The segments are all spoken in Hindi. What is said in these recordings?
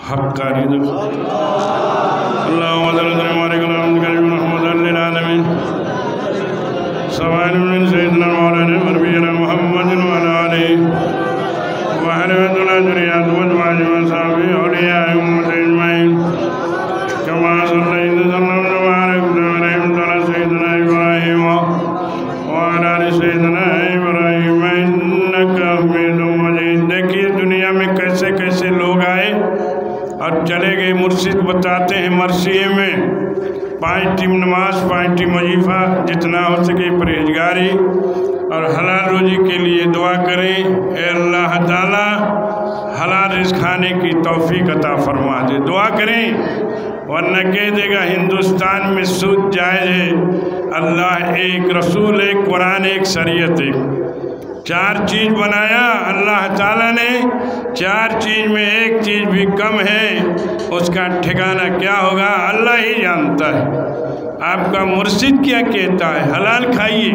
हक्कानी अल्लाहुम्मा सल्ली अला मौलाना मुहम्मद आलमीन सवालिन सय्यदना मौलाना नबीना मुहम्मद व अला आलिहि व अहलिहि जुरियत व अज़वाजिहि व सहाबिहि औलिया उम्मत अजमईन कमा सल्लैता व बारकता अला सय्यदना इब्राहीम व अला आलि सय्यदना इब्राहीम इन्नका हमीदुम मजीद। देखिए दुनिया में कैसे कैसे लोग आए और चले गए। मुर्शिद बताते हैं मरसिए में 5 टाइम नमाज, 5 टाइम वजीफ़ा, जितना हो सके परहेजगारी और हलाल रोजी के लिए दुआ करें। ए अल्लाह ताला हलाल रिज़्क़ खाने की तौफीक अता फरमा दे। दुआ करें, वरना कह देगा हिंदुस्तान में सूद जायज़ है। अल्लाह एक, रसूल एक, कुरान एक, शरीयत एक, 4 चीज़ बनाया अल्लाह ताला ने। 4 चीज़ में एक चीज़ भी कम है, उसका ठिकाना क्या होगा अल्लाह ही जानता है। आपका मुर्शिद क्या कहता है? हलाल खाइए,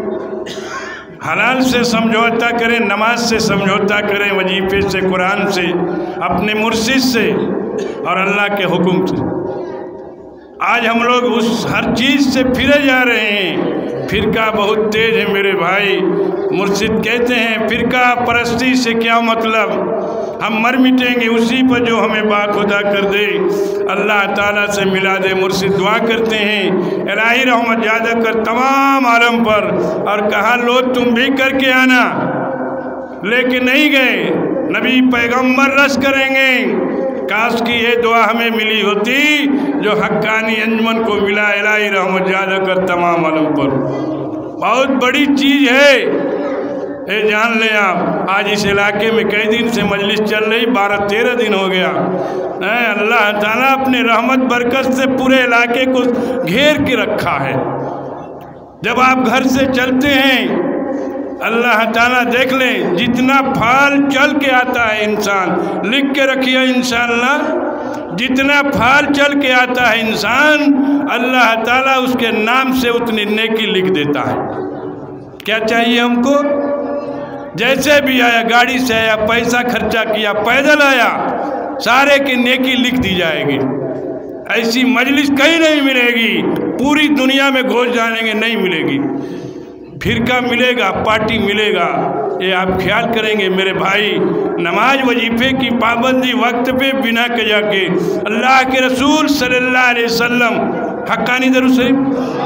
हलाल से समझौता करें, नमाज से समझौता करें, वजीफे से, कुरान से, अपने मुर्शिद से और अल्लाह के हुक्म से। आज हम लोग उस हर चीज़ से फिरे जा रहे हैं। फ़िरका बहुत तेज है मेरे भाई। मुर्शिद कहते हैं फ़िरका परस्ती से क्या मतलब, हम मर मिटेंगे उसी पर जो हमें बाखुदा कर दे, अल्लाह ताला से मिला दे। मुर्शिद दुआ करते हैं इलाही रहमत ज़्यादा कर तमाम आलम पर। और कहा लो तुम भी करके आना, लेकिन नहीं गए। नबी पैगम्बर रस करेंगे। काश की ये दुआ हमें मिली होती जो हक्कानी अंजुमन को मिला। इलाही रहमत ज़्यादा कर तमाम आलम पर। बहुत बड़ी चीज़ है ये, जान लें आप। आज इस इलाके में कई दिन से मजलिस चल रही, 12-13 दिन हो गया। अल्लाह ताला अपने रहमत बरकत से पूरे इलाके को घेर के रखा है। जब आप घर से चलते हैं अल्लाह ताला देख लें, जितना फाल चल के आता है इंसान, लिख के रखिए इंशाअल्लाह, जितना फाल चल के आता है इंसान, अल्लाह ताला उसके नाम से उतनी नेकी लिख देता है। क्या चाहिए हमको? जैसे भी आया, गाड़ी से आया, पैसा खर्चा किया, पैदल आया, सारे की नेकी लिख दी जाएगी। ऐसी मजलिस कहीं नहीं मिलेगी, पूरी दुनिया में घोष जानेंगे नहीं मिलेगी। फ़िरका मिलेगा, पार्टी मिलेगा, ये आप ख्याल करेंगे मेरे भाई। नमाज वजीफ़े की पाबंदी वक्त पे बिना कज़ा के। अल्लाह के रसूल सल्लल्लाहु अलैहि वसल्लम, हक्कानी दरूद शरीफ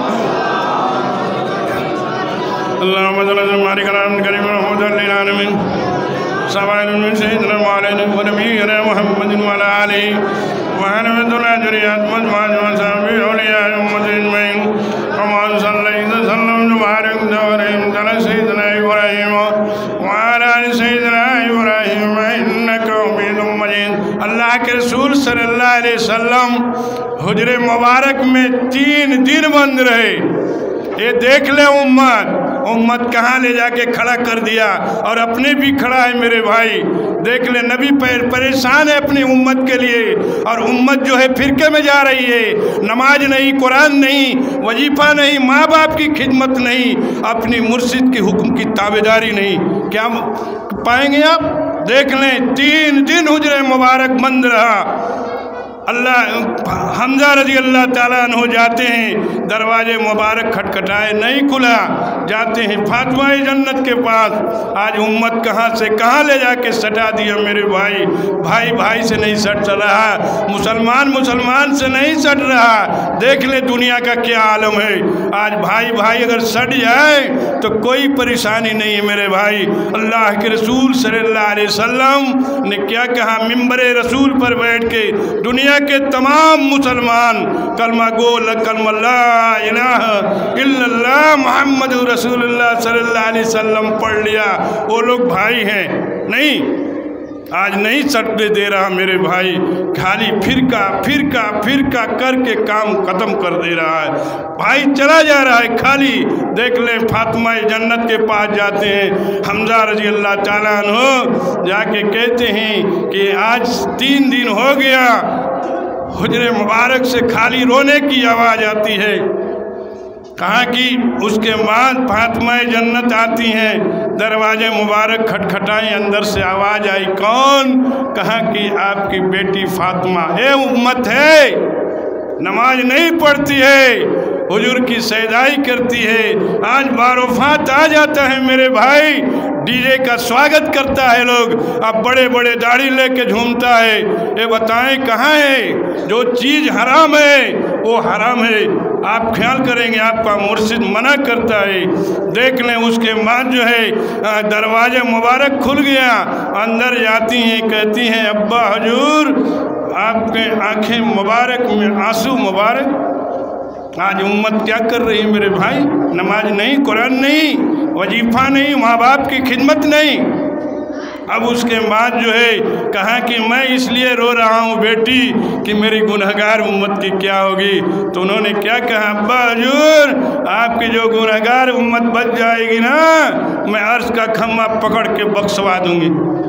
अल्लाहुम्मा सल्ली अला मौलाना आलमीन सवालिन सय्यदना मौलाना नबीना मुहम्मद व अला आलिहि व अहलिहि जुरियत व अज़वाजिहि व सहाबिहि औलिया उम्मत अजमईन कमा सल्लैता व बारकता अला सय्यदना इब्राहीम व अला आलि सय्यदना इब्राहीम इन्नका हमीदुम मजीद। अल्लाह के रसूल सल्लल्लाहु अलैहि वसल्लम हुजरे मुबारक में 3 दिन बंद रहे। ये देख ले उम्मत कहाँ ले जाके खड़ा कर दिया, और अपने भी खड़ा है मेरे भाई। देख ले नबी परेशान है अपनी उम्मत के लिए, और उम्मत जो है फ़िरके में जा रही है। नमाज नहीं, कुरान नहीं, वजीफ़ा नहीं, माँ बाप की खिदमत नहीं, अपनी मुर्शिद के हुक्म की ताबेदारी नहीं। क्या पाएंगे आप? देख लें 3 दिन हुजरे मुबारक बंद रहा। अल्लाह हमजा रज़ी अल्लाह ताला अन्हु जाते हैं, दरवाजे मुबारक खटखटाए, नहीं खुला, जाते हैं फातिमा जन्नत के पास। आज उम्मत कहाँ से कहाँ ले जाके सटा दिया मेरे भाई। भाई भाई से नहीं सट रहा, मुसलमान से नहीं सट रहा। देख ले दुनिया का क्या आलम है। आज भाई भाई अगर सट जाए तो कोई परेशानी नहीं है मेरे भाई। अल्लाह के रसूल सल्लल्लाहु अलैहि वसल्लम ने क्या कहा, मिंबर रसूल पर बैठ के दुनिया के तमाम मुसलमान कलमा गो कलमा ला इलाहा इल्लल्लाह मुहम्मद रसूलुल्लाह सल्लल्लाहु अलैहि वसल्लम पढ़ लिया, वो लोग भाई हैं। नहीं, आज नहीं सटने दे रहा मेरे भाई। खाली फ़िरका करके काम ख़त्म कर दे रहा है। भाई चला जा रहा है खाली। देख लें फातिमा जन्नत के पास जाते हैं, हमजा रज़ी अल्लाह ताला अन्हु जाके कहते हैं कि आज 3 दिन हो गया, हुजरे मुबारक से खाली रोने की आवाज़ आती है। कहा कि उसके बाद फातिमा जन्नत आती हैं, दरवाजे मुबारक खटखटाए, अंदर से आवाज़ आई, कौन? कहा कि आपकी बेटी फातिमा। ए उम्मत है, नमाज नहीं पढ़ती है, हुजूर की सैदाई करती है, आज बारोफात आ जाता है मेरे भाई, डीजे का स्वागत करता है लोग, अब बड़े बड़े दाढ़ी लेके झूमता है। ये बताएं कहाँ है? जो चीज़ हराम है वो हराम है, आप ख्याल करेंगे, आपका मुर्शिद मना करता है। देख लें, उसके बाद जो है दरवाजे मुबारक खुल गया, अंदर जाती हैं, कहती हैं अब्बा हुजूर आपके आंखें मुबारक में आंसू मुबारक। आज उम्मत क्या कर रही है मेरे भाई? नमाज नहीं, कुरान नहीं, वजीफा नहीं, माँ बाप की खिदमत नहीं। अब उसके बाद जो है कहा कि मैं इसलिए रो रहा हूँ बेटी कि मेरी गुनहगार उम्मत की क्या होगी। तो उन्होंने क्या कहा, अब्बा हुजूर आपकी जो गुनहगार उम्मत बच जाएगी ना, मैं अर्श का खम्मा पकड़ के बख्शवा दूंगी।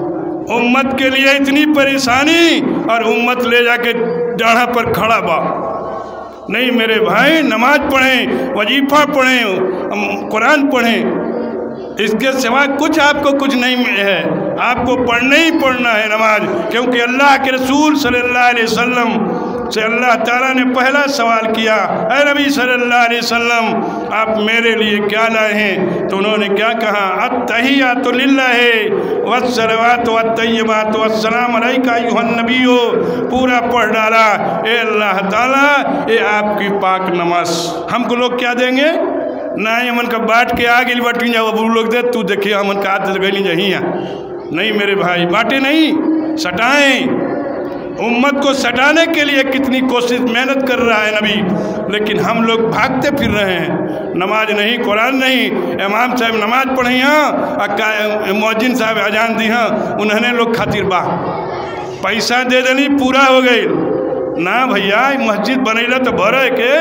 उम्मत के लिए इतनी परेशानी और उम्मत ले जाके डाढ़ा पर खड़ा बा। नहीं मेरे भाई, नमाज पढ़ें, वजीफा पढ़ें, कुरान पढ़ें, इसके सिवा कुछ आपको कुछ नहीं है। आपको पढ़ना ही पढ़ना है नमाज, क्योंकि अल्लाह के रसूल सल्लल्लाहु अलैहि वसल्लम से अल्लाह ताला ने पहला सवाल किया, ऐ नबी सल्लल्लाहु अलैहि वसल्लम आप मेरे लिए क्या लाए हैं? तो उन्होंने क्या कहा, अत्तहियातु लिल्लाहि वस्सलावातु वत्तय्यिबातु वस्सलामु अलैका अय्युहन नबिय्यु, पूरा पढ़ डाला। ए अल्लाह ताला, ये आपकी पाक नमाज। हमको लोग क्या देंगे? ना ही हमन का बांट के आगे बटी जाओ, अब लोग दे तू देखिए हमन का हाथ गई जहिया। नहीं मेरे भाई, बांटे नहीं, सटाएं। उम्मत को सटाने के लिए कितनी कोशिश मेहनत कर रहा है नबी, लेकिन हम लोग भागते फिर रहे हैं। नमाज नहीं, कुरान नहीं, इमाम साहब नमाज पढ़ी हाँ, मौजिन साहब अजान दी हाँ, उन्होंने लोग खातिर बा पैसा दे देनी पूरा हो गई ना भैया। मस्जिद बनेला तो भरे के,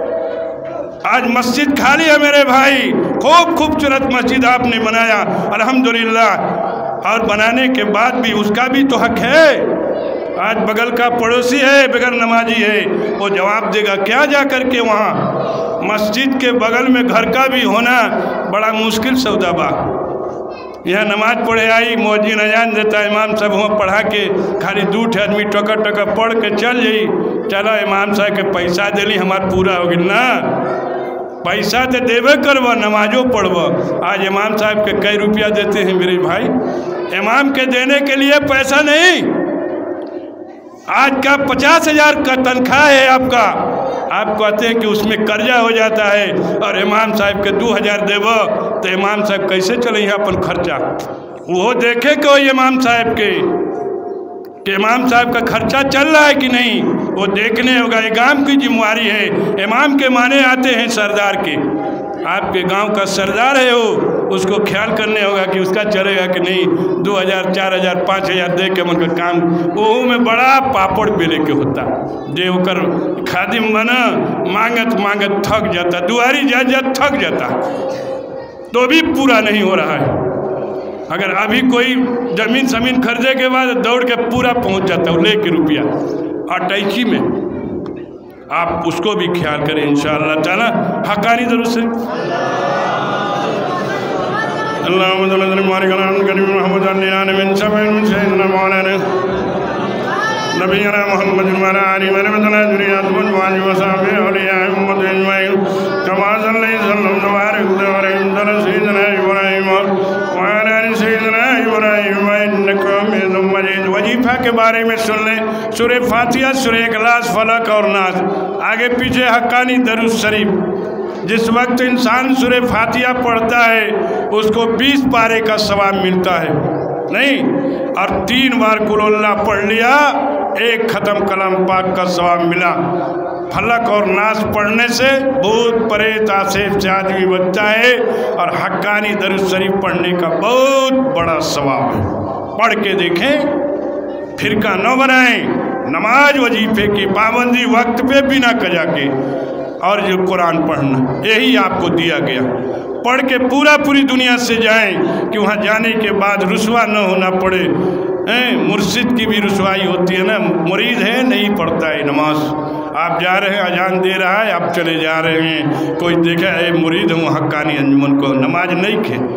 आज मस्जिद खाली है मेरे भाई। खूब खूबसूरत मस्जिद आपने बनाया अल्हम्दुलिल्लाह, और बनाने के बाद भी उसका भी तो हक है। आज बगल का पड़ोसी है, बगैर नमाजी है, वो जवाब देगा क्या जा कर के वहाँ? मस्जिद के बगल में घर का भी होना बड़ा मुश्किल सौदा बा। यहाँ नमाज पढ़े आई, मौजिन अजान देता, इमाम साहब वहाँ पढ़ा के खाली दूठ आदमी टका टका पढ़ के चल जाई, चलो इमाम साहब के पैसा दिली हमार पूरा हो गया ना। पैसा तो देवे करब, नमाजो पढ़ब। आज इमाम साहब के कई रुपया देते हैं मेरे भाई? इमाम के देने के लिए पैसा नहीं। आज का 50,000 का तनख्वाह है आपका, आप कहते हैं कि उसमें कर्जा हो जाता है, और इमाम साहब के 2,000 देव तो इमाम साहब कैसे चले यहाँ अपन खर्चा? वो देखे कोई इमाम साहब के कि इमाम साहब का खर्चा चल रहा है कि नहीं, वो देखने होगा। ये गांव की जिम्मेवारी है। इमाम के माने आते हैं सरदार के, आपके गांव का सरदार है वो, उसको ख्याल करने होगा कि उसका चलेगा कि नहीं। 2,000 4,000 5,000 दे के उनका काम वो में बड़ा पापड़ बेले के होता, जे ओकर खादिम बना मांगत मांगत थक जाता, दुआरी जा जा थक जाता, तो भी पूरा नहीं हो रहा है। अगर अभी कोई जमीन शमीन खरीदे के बाद दौड़ के पूरा पहुंच जाता है लेके रुपया अटैची में। आप उसको भी ख्याल करें इंशाअल्लाह ताला। हकानी दरूद से वजीफा के बारे में सुन लें, सूरह फातिहा, सूरह इखलास, फलक और नास, आगे पीछे हक्कानी दरूद शरीफ। जिस वक्त इंसान सूरह फातिहा पढ़ता है उसको 20 पारे का सवाब मिलता है नहीं, और 3 बार कुल अल्लाह पढ़ लिया 1 ख़त्म कलाम पाक का सवाब मिला। फलक और नास पढ़ने से भूत प्रेत आसेफ से आदमी बचता है, और हक्कानी दरूद शरीफ पढ़ने का बहुत बड़ा सवाब है। पढ़ के देखें, फिरका न बनाएं। नमाज वजीफे की पाबंदी वक्त पे बिना कजा के, और जो कुरान पढ़ना यही आपको दिया गया। पढ़ के पूरी दुनिया से जाएं कि वहाँ जाने के बाद रुसवा न होना पड़े। मुर्शिद की भी रुसवाई होती है ना, मुरीद है नहीं पढ़ता है नमाज, आप जा रहे हैं अजान दे रहा है, आप चले जा रहे हैं, कोई देखा है मुरीद हूँ हक्कानी अंजुमन को नमाज नहीं खे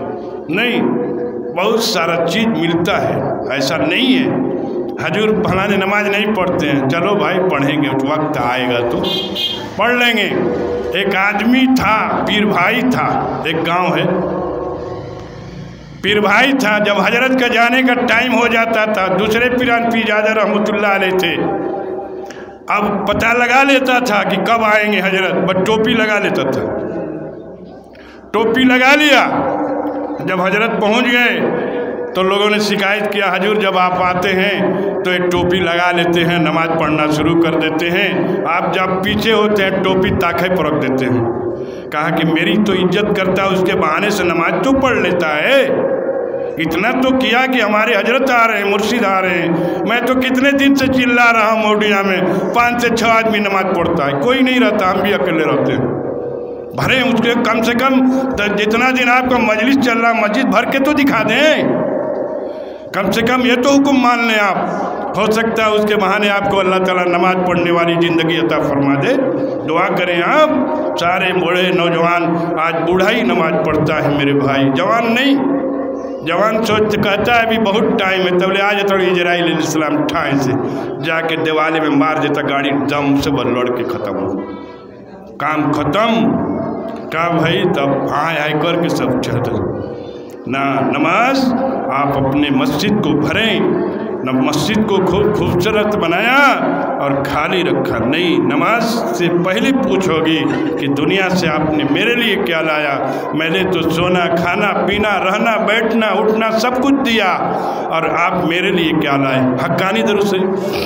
नहीं, बहुत सारा चीज़ मिलता है, ऐसा नहीं है हजूर फलाने नमाज नहीं पढ़ते हैं, चलो भाई पढ़ेंगे, वक्त आएगा तो पढ़ लेंगे। एक आदमी था, पीर भाई था, एक गांव है, पीर भाई था। जब हजरत का जाने का टाइम हो जाता था, दूसरे पीरान पीरजादा रहमतुल्लाह अलैह थे, अब पता लगा लेता था कि कब आएंगे हजरत, बस टोपी लगा लेता था। टोपी लगा लिया, जब हजरत पहुंच गए तो लोगों ने शिकायत किया, हजूर जब आप आते हैं तो एक टोपी लगा लेते हैं, नमाज पढ़ना शुरू कर देते हैं, आप जब पीछे होते हैं टोपी ताखे पर रख देते हैं। कहा कि मेरी तो इज्जत करता है, उसके बहाने से नमाज तो पढ़ लेता है। इतना तो किया कि हमारे हजरत आ रहे हैं, मुर्शिद आ रहे हैं, मैं तो कितने दिन से चिल्ला रहा हूँ मोडिया में 5 से 6 आदमी नमाज पढ़ता है, कोई नहीं रहता, हम भी अकेले रहते हैं। भरे उसके कम से कम जितना दिन आपका मजलिस चल रहा, मस्जिद भर के तो दिखा दें, कम से कम ये तो हुक्म मान लें आप। हो सकता है उसके बहाने आपको अल्लाह ताला नमाज पढ़ने वाली ज़िंदगी अता फरमा दे। दुआ करें आप सारे बूढ़े नौजवान, आज बूढ़ा ही नमाज पढ़ता है मेरे भाई, जवान नहीं। जवान सोच कहता है अभी बहुत टाइम है, तब ले आज थोड़ी इजराइल अलैहिस्सलाम ठाए से जाके दिवाले में मार देता, गाड़ी दम से बल लड़ के ख़त्म हो, काम ख़त्म। क्या भाई तब आए करके सब चलते ना। नमाज आप अपने मस्जिद को भरें, न मस्जिद को खूब खूबसूरत बनाया और खाली रखा नहीं। नमाज से पहले पूछोगी कि दुनिया से आपने मेरे लिए क्या लाया। मैंने तो सोना, खाना, पीना, रहना, बैठना, उठना सब कुछ दिया, और आप मेरे लिए क्या लाए। हक्कानी दरूद से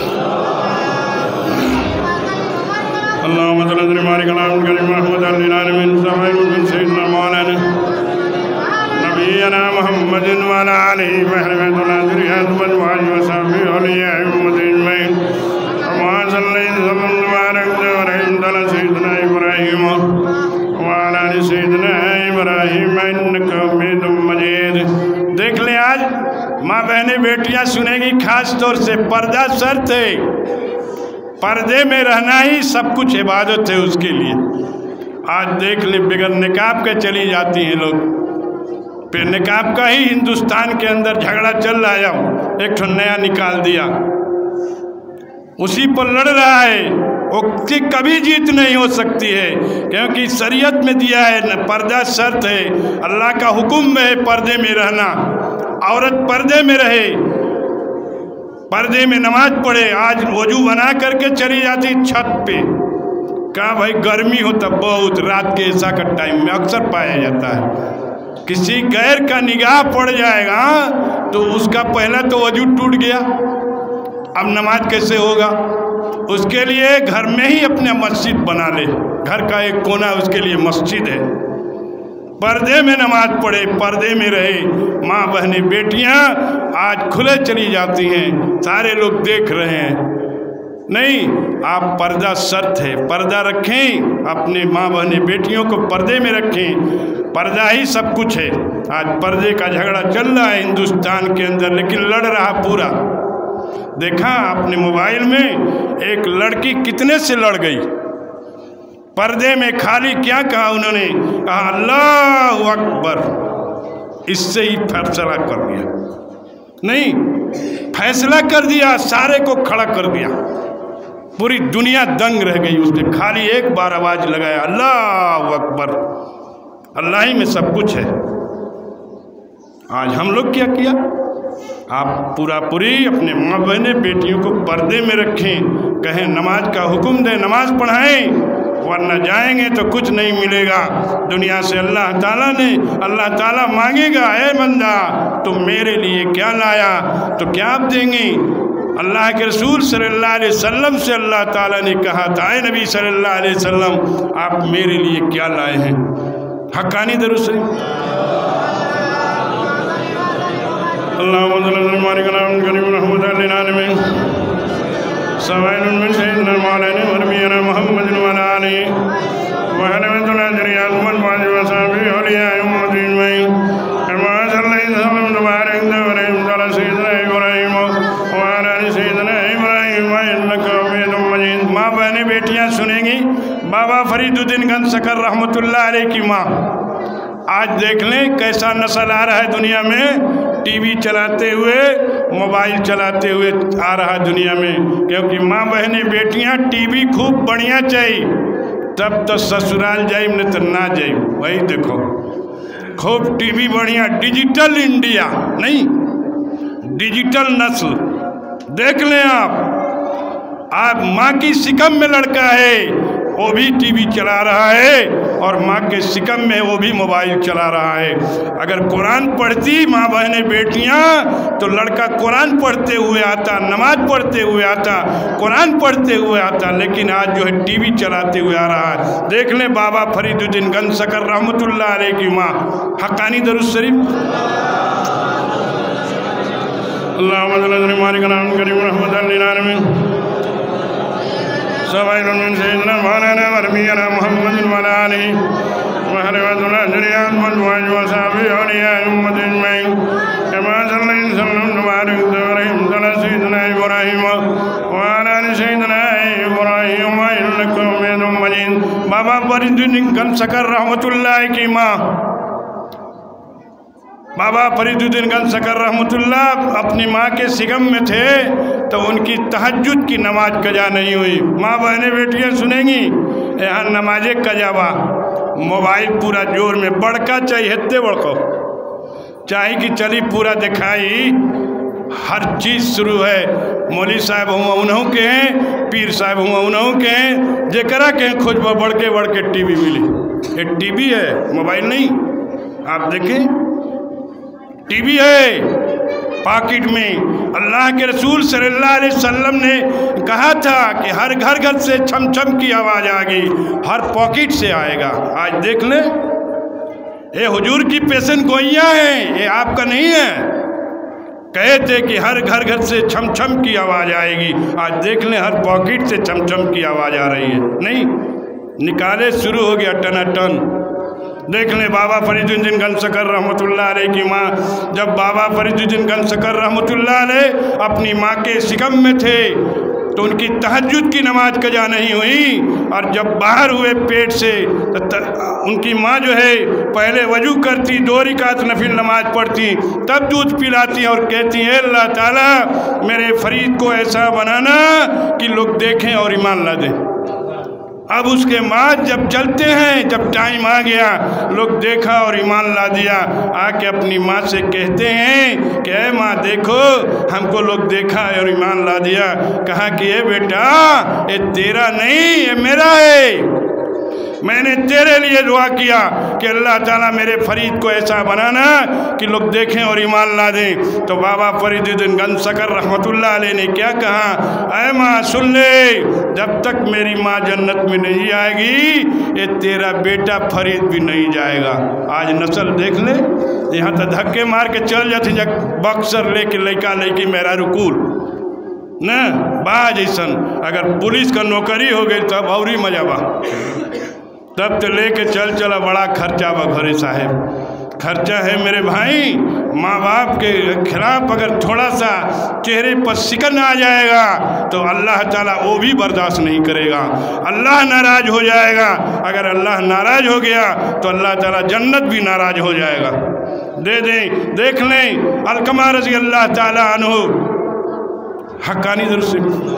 अल्लाहुम्मा सल्ली अला कलाम करीम महमूद अल-आलमीन सल्लल्लाहु सय्यदना मौलाना नबीना मुहम्मदिन व अला आलिहि व सहबिहि अजमईन व सहाबिहि औलिया उम्मतिन में व सल्लल्लाहु अलैहि सय्यदना इब्राहीम व अला आलि सय्यदना इब्राहीम इन्नका हमीदुम मजीद। देख ले, आज माँ बहनें बेटियाँ सुनेगी, खास तौर से पर्दा शर्त है, पर्दे में रहना ही सब कुछ इबादत है उसके लिए। आज देख ले, बिगड़ निकाब के चली जाती हैं लोग, फिर निकाब का ही हिंदुस्तान के अंदर झगड़ा चल रहा है, एक ठो नया निकाल दिया, उसी पर लड़ रहा है, उसकी कभी जीत नहीं हो सकती है, क्योंकि शरीयत में दिया है पर्दा शर्त है, अल्लाह का हुक्म है पर्दे में रहना, औरत पर्दे में रहे, पर्दे में नमाज पढ़े। आज वजू बना करके चली जाती छत पे, क्या भाई गर्मी होता बहुत, रात के ऐसा का टाइम में अक्सर पाया जाता है, किसी गैर का निगाह पड़ जाएगा तो उसका पहला तो वजू टूट गया, अब नमाज कैसे होगा। उसके लिए घर में ही अपने मस्जिद बना ले, घर का एक कोना उसके लिए मस्जिद है, पर्दे में नमाज पढ़े, पर्दे में रहे। माँ बहनें बेटियाँ आज खुले चली जाती हैं, सारे लोग देख रहे हैं, नहीं, आप पर्दा शर्त है, पर्दा रखें, अपने माँ बहनें बेटियों को पर्दे में रखें, पर्दा ही सब कुछ है। आज पर्दे का झगड़ा चल रहा है हिंदुस्तान के अंदर, लेकिन लड़ रहा पूरा। देखा आपने मोबाइल में, एक लड़की कितने से लड़ गई पर्दे में, खाली क्या कहा उन्होंने, कहा अल्लाहु अकबर, इससे ही फैसला कर दिया, नहीं फैसला कर दिया, सारे को खड़ा कर दिया, पूरी दुनिया दंग रह गई। उसने खाली एक बार आवाज लगाया अल्लाहु अकबर, अल्लाह ही में सब कुछ है। आज हम लोग क्या किया, आप पूरा पूरी अपने माँ बहनें बेटियों को पर्दे में रखें, कहें नमाज का हुक्म दें, नमाज पढ़ाएं, वरना जाएंगे तो कुछ नहीं मिलेगा दुनिया से। अल्लाह ताला मांगेगा, ए बंदा तुम मेरे लिए क्या लाया, तो क्या आप देंगे। अल्लाह के रसूल सल्लल्लाहु अलैहि वसल्लम से अल्लाह ताला ने कहा था, ए नबी सल्लल्लाहु अलैहि वसल्लम आप मेरे लिए क्या लाए हैं। हक्कानी दरूद शरीफ माँ बहनें बेटियाँ सुनेंगी। बाबा फरीदुद्दीन गंज शकर रहमतुल्लाह अलैह की माँ आज देख लें कैसा नस्ल आ रहा है दुनिया में, टीवी चलाते हुए, मोबाइल चलाते हुए आ रहा दुनिया में। क्योंकि माँ बहनें बेटियां टीवी खूब बढ़िया चाहिए, तब तो ससुराल जाए नहीं तो ना जाए। वही देखो खूब टीवी बढ़िया, डिजिटल इंडिया नहीं, डिजिटल नस्ल देख लें आप माँ की सिकम में लड़का है वो भी टीवी चला रहा है, और माँ के सिकम में वो भी मोबाइल चला रहा है। अगर कुरान पढ़ती माँ बहनें बेटियां तो लड़का कुरान पढ़ते हुए आता, नमाज पढ़ते हुए आता, कुरान पढ़ते हुए आता, लेकिन आज जो है टीवी चलाते हुए आ रहा है। देख लें बाबा फरीदुद्दीन गंज शकर रहमतुल्लाह अलैह की माँ, हक्कानी दरूद शरीफ बाबा फरीदुद्दीन गंज शकर रहमतुल्लाह की माँ, बाबा फरीदुद्दीन गंज शकर रहमतुल्लाह अपनी माँ के सिगम में थे तो उनकी तहज्जुद की नमाज कजा नहीं हुई। माँ बहनें बेटियाँ सुनेंगी, यहाँ नमाजे कजावा, मोबाइल पूरा जोर में बड़का चाहिए, हेते बड़को चाहे कि चली पूरा दिखाई, हर चीज़ शुरू है। मौली साहब हुआ उन्हों के हैं, पीर साहब हुआ उन्हों के हैं, जेकरा के खोज बढ़ के टीवी मिली। ये टीवी है, मोबाइल नहीं। आप देखें टीवी है पॉकेट में। अल्लाह के रसूल सल्लल्लाहु अलैहि वसल्लम ने कहा था कि हर घर से छम छम की आवाज़ आ गई, हर पॉकेट से आएगा। आज देख लें, ये हुजूर की पेशन गोइयाँ हैं, ये आपका नहीं है। कहे थे कि हर घर से छम छम की आवाज़ आएगी, आज देख लें हर पॉकेट से छम छम की आवाज़ आ रही है। नहीं, निकाले शुरू हो गया टनाटन। देख लें बाबा फरीदुद्दीन गंज शकर रहमतुल्लाह अलैह की माँ, जब बाबा फरीदुद्दीन गंज शकर रहमतुल्लाह अलैह अपनी माँ के सिकम में थे तो उनकी तहज्जुद की नमाज कजा नहीं हुई, और जब बाहर हुए पेट से तो उनकी माँ जो है पहले वजू करती, 2 रकात नफिल नमाज पढ़ती, तब दूध पिलाती और कहती है अल्लाह ताला मेरे फरीद को ऐसा बनाना कि लोग देखें और ईमान ला दें। अब उसके बाद जब चलते हैं, जब टाइम आ गया, लोग देखा और ईमान ला दिया, आके अपनी माँ से कहते हैं कि ऐ माँ देखो हमको लोग देखा और ईमान ला दिया। कहा कि ये बेटा ये तेरा नहीं, ये मेरा है। मैंने तेरे लिए दुआ किया कि अल्लाह ताला मेरे फरीद को ऐसा बनाना कि लोग देखें और ईमान ला दें। तो बाबा फरीदुद्दीन गंज शकर रहमतुल्लाह अलैह ने क्या कहा, ऐ माँ सुन ले, जब तक मेरी माँ जन्नत में नहीं आएगी ये तेरा बेटा फरीद भी नहीं जाएगा। आज नस्ल देख ले, यहाँ तो धक्के मार के चल जाती, जब बक्सर लेके लड़का लड़की मेरा रुकूल न बाज ऐसन। अगर पुलिस का नौकरी हो गई तब और ही मजा बा, तब तो लेके चला, बड़ा खर्चा बा घरे साहेब, खर्चा है मेरे भाई। माँ बाप के खिलाफ अगर थोड़ा सा चेहरे पर सिकन आ जाएगा तो अल्लाह ताला वो भी बर्दाश्त नहीं करेगा, अल्लाह नाराज हो जाएगा। अगर अल्लाह नाराज हो गया तो अल्लाह ताला जन्नत भी नाराज हो जाएगा। दे दें, देख लें अलकमा रज़ी अल्लाह ताला अन्हु, हक्कानी दरूद शरीफ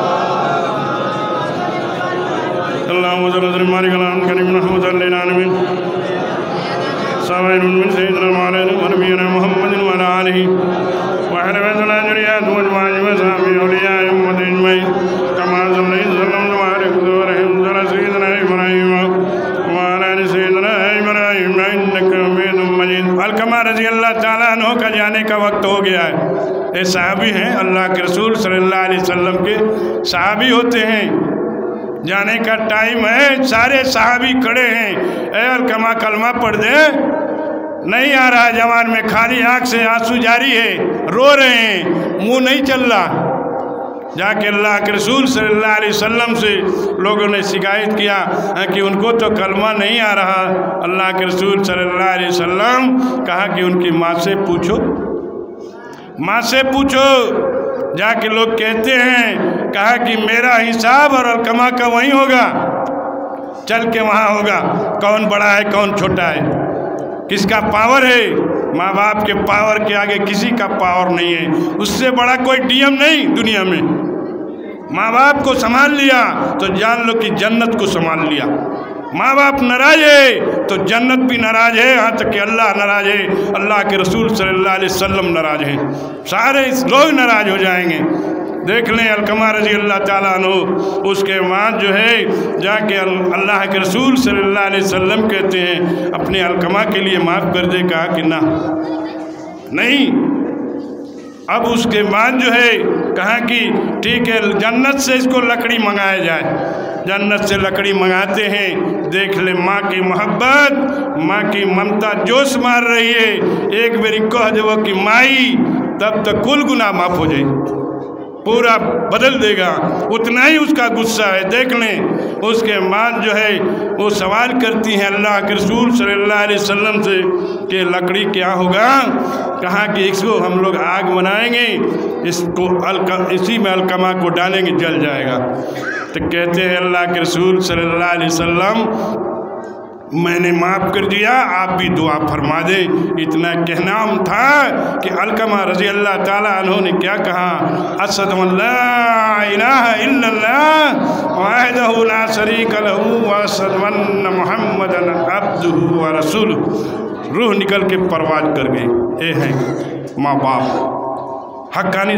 अलकमा रज़ी अल्लाह ताला अन्हु का जाने का वक्त हो गया है। ये सहाबी हैं, अल्लाह के रसूल सल्लल्लाहु अलैहि वसल्लम के सहाबी होते हैं। जाने का टाइम है, सारे सहाबी खड़े हैं, ए अलकमा कलमा पढ़ दे। नहीं आ रहा जवान में, खाली आंख से आंसू जारी है, रो रहे हैं, मुंह नहीं चल रहा। जाके अल्लाह के रसूल सल्लल्लाहु अलैहि वसल्लम से लोगों ने शिकायत किया कि उनको तो कलमा नहीं आ रहा। अल्लाह के रसूल सल्लल्लाहु अलैहि वसल्लम कहा कि उनकी माँ से पूछो, माँ से पूछो। जाके लोग कहते हैं, कहा कि मेरा हिसाब और अलकमा का वहीं होगा, चल के वहाँ होगा, कौन बड़ा है कौन छोटा है। किसका पावर है? माँ बाप के पावर के आगे किसी का पावर नहीं है। उससे बड़ा कोई डीएम नहीं दुनिया में। माँ बाप को संभाल लिया तो जान लो कि जन्नत को संभाल लिया। माँ बाप नाराज है तो जन्नत भी नाराज है, यहाँ तक कि अल्लाह नाराज है, अल्लाह के रसूल सल्लल्लाहु अलैहि वसल्लम नाराज हैं, सारे लोग नाराज हो जाएंगे। देख लें अलकमा रजी अल्लाह ताला अन्हु, उसके बाद जो है जाके अल्लाह के रसूल सल्लल्लाहु अलैहि वसल्लम कहते हैं अपने अलकमा के लिए माफ़ कर दे। कहा कि ना नहीं। अब उसके बाद जो है कहा कि ठीक है जन्नत से इसको लकड़ी मंगाया जाए। जन्नत से लकड़ी मंगाते हैं। देख ले माँ की मोहब्बत, माँ की ममता जोश मार रही है। एक बारी कह दो कि माई, तब तक कुल गुनाह माफ़ हो जाए, पूरा बदल देगा, उतना ही उसका गुस्सा है। देख लें उसके बाद जो है वो सवाल करती हैं अल्लाह के रसूल सल्लल्लाहु अलैहि वसल्लम से कि लकड़ी क्या होगा? कहा कि इसको हम लोग आग बनाएंगे, इसको इसी में अलकमा को डालेंगे, जल जाएगा। तो कहते हैं अल्लाह के रसूल सल्लल्लाहु अलैहि वसल्लम मैंने माफ़ कर दिया, आप भी दुआ फरमा दे। इतना कहना था कि अलकमा रज़ी अल्लाह ताला अन्हु ने क्या कहा? अशहदु अल्ला इलाहा इल्लल्लाह वहदहु ला शरीका लहू व अशहदु अन्ना मुहम्मदन अब्दुहु व रसूलुहु। रूह निकल के परवाज कर गई। ये है माँ बाप हक्कानी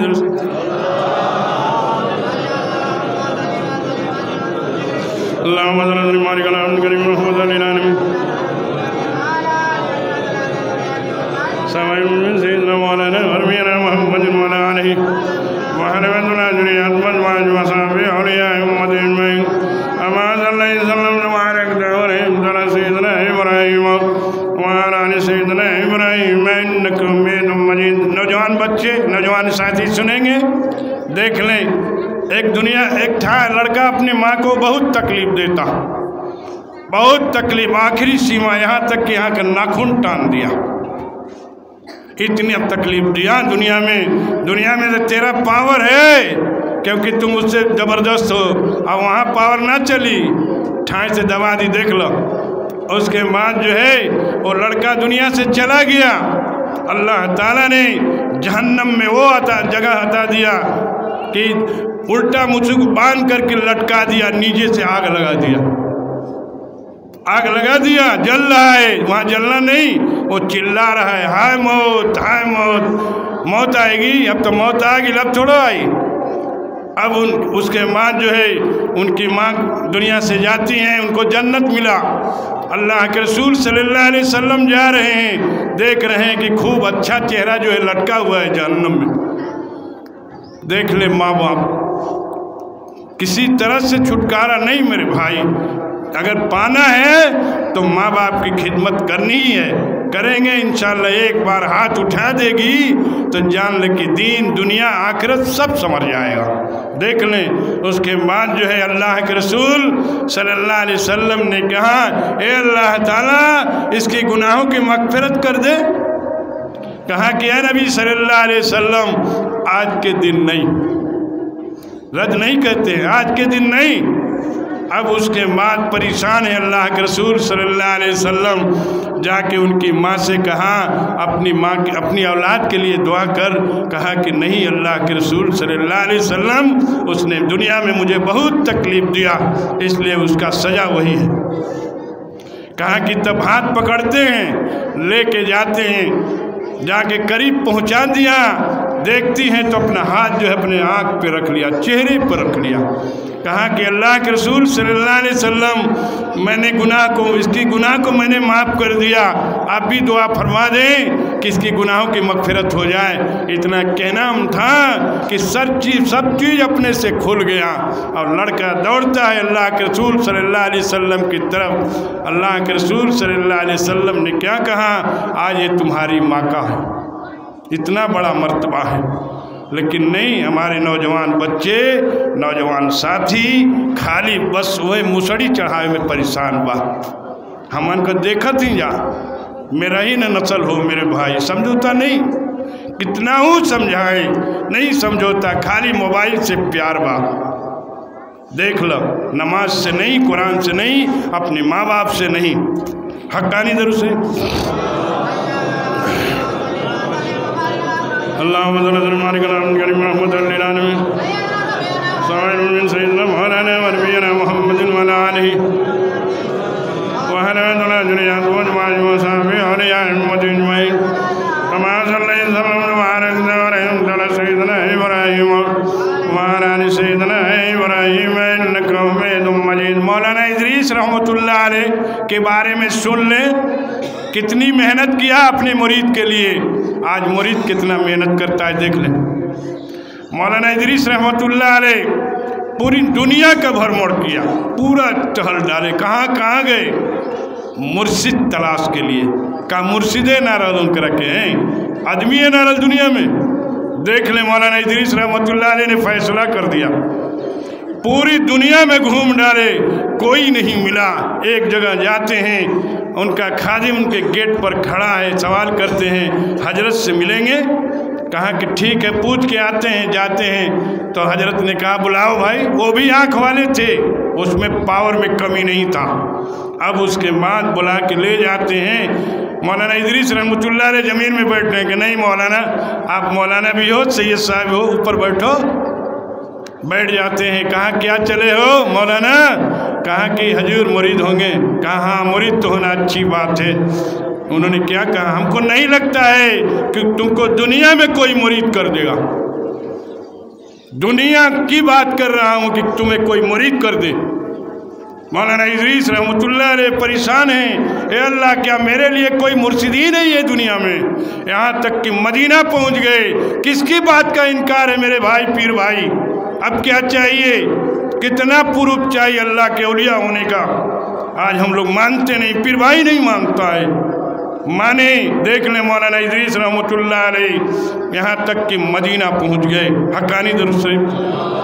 नौजवान बच्चे, नौजवान साथी सुनेंगे। देख लें एक था लड़का अपनी माँ को बहुत तकलीफ देता, बहुत तकलीफ, आखिरी सीमा यहाँ तक कि यहाँ का नाखून टान दिया। इतनी तकलीफ दिया दुनिया में तो तेरा पावर है क्योंकि तुम उससे ज़बरदस्त हो। अब वहाँ पावर ना चली, ठाई से दबा दी। देख लो उसके बाद जो है वो लड़का दुनिया से चला गया। अल्लाह ताला ने जहन्नम में वो जगह हटा दिया कि उल्टा मुझको बांध करके लटका दिया, नीचे से आग लगा दिया, आग लगा दिया, जल रहा है। वहाँ जलना नहीं, वो चिल्ला रहा है हाय मौत, हाय मौत, मौत आएगी। अब तो मौत आ गई, अब थोड़ा आई। अब उसके बाद जो है उनकी माँ दुनिया से जाती हैं, उनको जन्नत मिला। अल्लाह के रसूल सल्लल्लाहु अलैहि वसल्लम जा रहे हैं, देख रहे हैं कि खूब अच्छा चेहरा जो है लटका हुआ है जहन्नम में। देख ले माँ बाप किसी तरह से छुटकारा नहीं मेरे भाई। अगर पाना है तो माँ बाप की खिदमत करनी ही है, करेंगे इंशाअल्लाह। एक बार हाथ उठा देगी तो जान ले कि दीन दुनिया आखिरत सब समझ जाएगा। देख लें उसके बाद जो है अल्लाह के रसूल सल्लल्लाहु अलैहि वसल्लम ने कहा ए अल्लाह ताला इसके गुनाहों की मग़फ़िरत कर दे। कहा कि या नबी सल्लल्लाहु अलैहि वसल्लम आज के दिन नहीं, रद्द नहीं कहते हैं, आज के दिन नहीं। अब उसके बाद परेशान है अल्लाह के रसूल सल्लल्लाहु अलैहि वसल्लम, जाके उनकी माँ से कहा अपनी माँ की अपनी औलाद के लिए दुआ कर। कहा कि नहीं अल्लाह के रसूल सल्लल्लाहु अलैहि वसल्लम उसने दुनिया में मुझे बहुत तकलीफ़ दिया, इसलिए उसका सज़ा वही है। कहा कि तब हाथ पकड़ते हैं, लेके जाते हैं, जाके करीब पहुँचा दिया, देखती हैं तो अपना हाथ जो है अपने आँख पे रख लिया, चेहरे पर रख लिया। कहा कि अल्लाह के रसूल सल्लल्लाहु अलैहि वसल्लम मैंने इसकी गुनाह को मैंने माफ़ कर दिया, आप भी दुआ फरमा दें कि इसकी गुनाहों की मग़फ़िरत हो जाए। इतना कहना था कि सब चीज़ अपने से खुल गया और लड़का दौड़ता है अल्लाह के रसूल सल्लल्लाहु अलैहि वसल्लम की तरफ। अल्लाह के रसूल सल्लल्लाहु अलैहि वसल्लम ने क्या कहा? आज ये तुम्हारी माँ का है, इतना बड़ा मर्तबा है। लेकिन नहीं, हमारे नौजवान बच्चे, नौजवान साथी खाली बस वही मुसड़ी चढ़ावे में परेशान बा। हमन को देखत ही जा, मेरा ही न नस्ल हो मेरे भाई, समझौता नहीं, कितना हूँ समझाए नहीं समझौता, खाली मोबाइल से प्यार बा। देख लो, नमाज से नहीं, कुरान से नहीं, अपने माँ बाप से नहीं, हक्कानी दरूद से अल्लाहुम्मा सल्ली अला मालिकल करीम रहमतुल लिल आलमीन सवाइरुन मिन सय्यिदिना मौलाना व नबियना मुहम्मदिन व अला आलिहि व अहला जुरियत व जमाअत व सहाबी औलिया उम्मत अजमईन कमा सल्लैता व बारकता व रहमता अला सय्यिदिना इब्राहीम व अला आलि सय्यिदिना इब्राहीम इन्नका हमीदुम मजीद। मौलाना इदरीस रहमतुल्लाह अलैह के बारे में सुन ले, कितनी मेहनत किया अपने मुरीद के लिए। आज मुरीद कितना मेहनत करता है देख ले। मौलाना इदरीस रहमतुल्लाह अलैह पूरी दुनिया का भरमोड़ किया, पूरा टहल डाले, कहाँ कहाँ गए, मुर्शिद तलाश के लिए। का मुर्शिदे नारद उनके रखे हैं, आदमी है नारद दुनिया में। देख ले मौलाना इदरीस रहमतुल्लाह अलैह ने फैसला कर दिया, पूरी दुनिया में घूम डाले, कोई नहीं मिला। एक जगह जाते हैं, उनका खादिम उनके गेट पर खड़ा है, सवाल करते हैं हजरत से मिलेंगे। कहा कि ठीक है, पूछ के आते हैं। जाते हैं तो हजरत ने कहा बुलाओ भाई। वो भी आँख वाले थे, उसमें पावर में कमी नहीं था। अब उसके बाद बुला के ले जाते हैं। मौलाना इदरीस रहमतुल्लाह अलैह ज़मीन में बैठने हैं कि नहीं मौलाना, आप मौलाना भी हो, सैयद साहब हो, ऊपर बैठो। बैठ जाते हैं। कहा क्या चले हो मौलाना? कहा कि हजूर मुरीद होंगे। कहा हाँ मुरीद तो होना अच्छी बात है। उन्होंने क्या कहा, हमको नहीं लगता है कि तुमको दुनिया में कोई मुरीद कर देगा। दुनिया की बात कर रहा हूँ कि तुम्हें कोई मुरीद कर दे। मौलाना इदरीस रहमतुल्लाह अलैह परेशान हैं, ए अल्लाह क्या मेरे लिए कोई मुर्शिद ही नहीं है दुनिया में। यहाँ तक कि मदीना पहुँच गए। किसकी बात का इनकार है मेरे भाई पीर भाई? अब क्या चाहिए, कितना प्रूफ चाहिए अल्लाह के औलिया होने का? आज हम लोग मानते नहीं, पीर भाई नहीं मानता है, माने। देख ले मौलाना इदरीस रहमतुल्लाह अलैह यहाँ तक कि मदीना पहुँच गए। हक्कानी दरूद शरीफ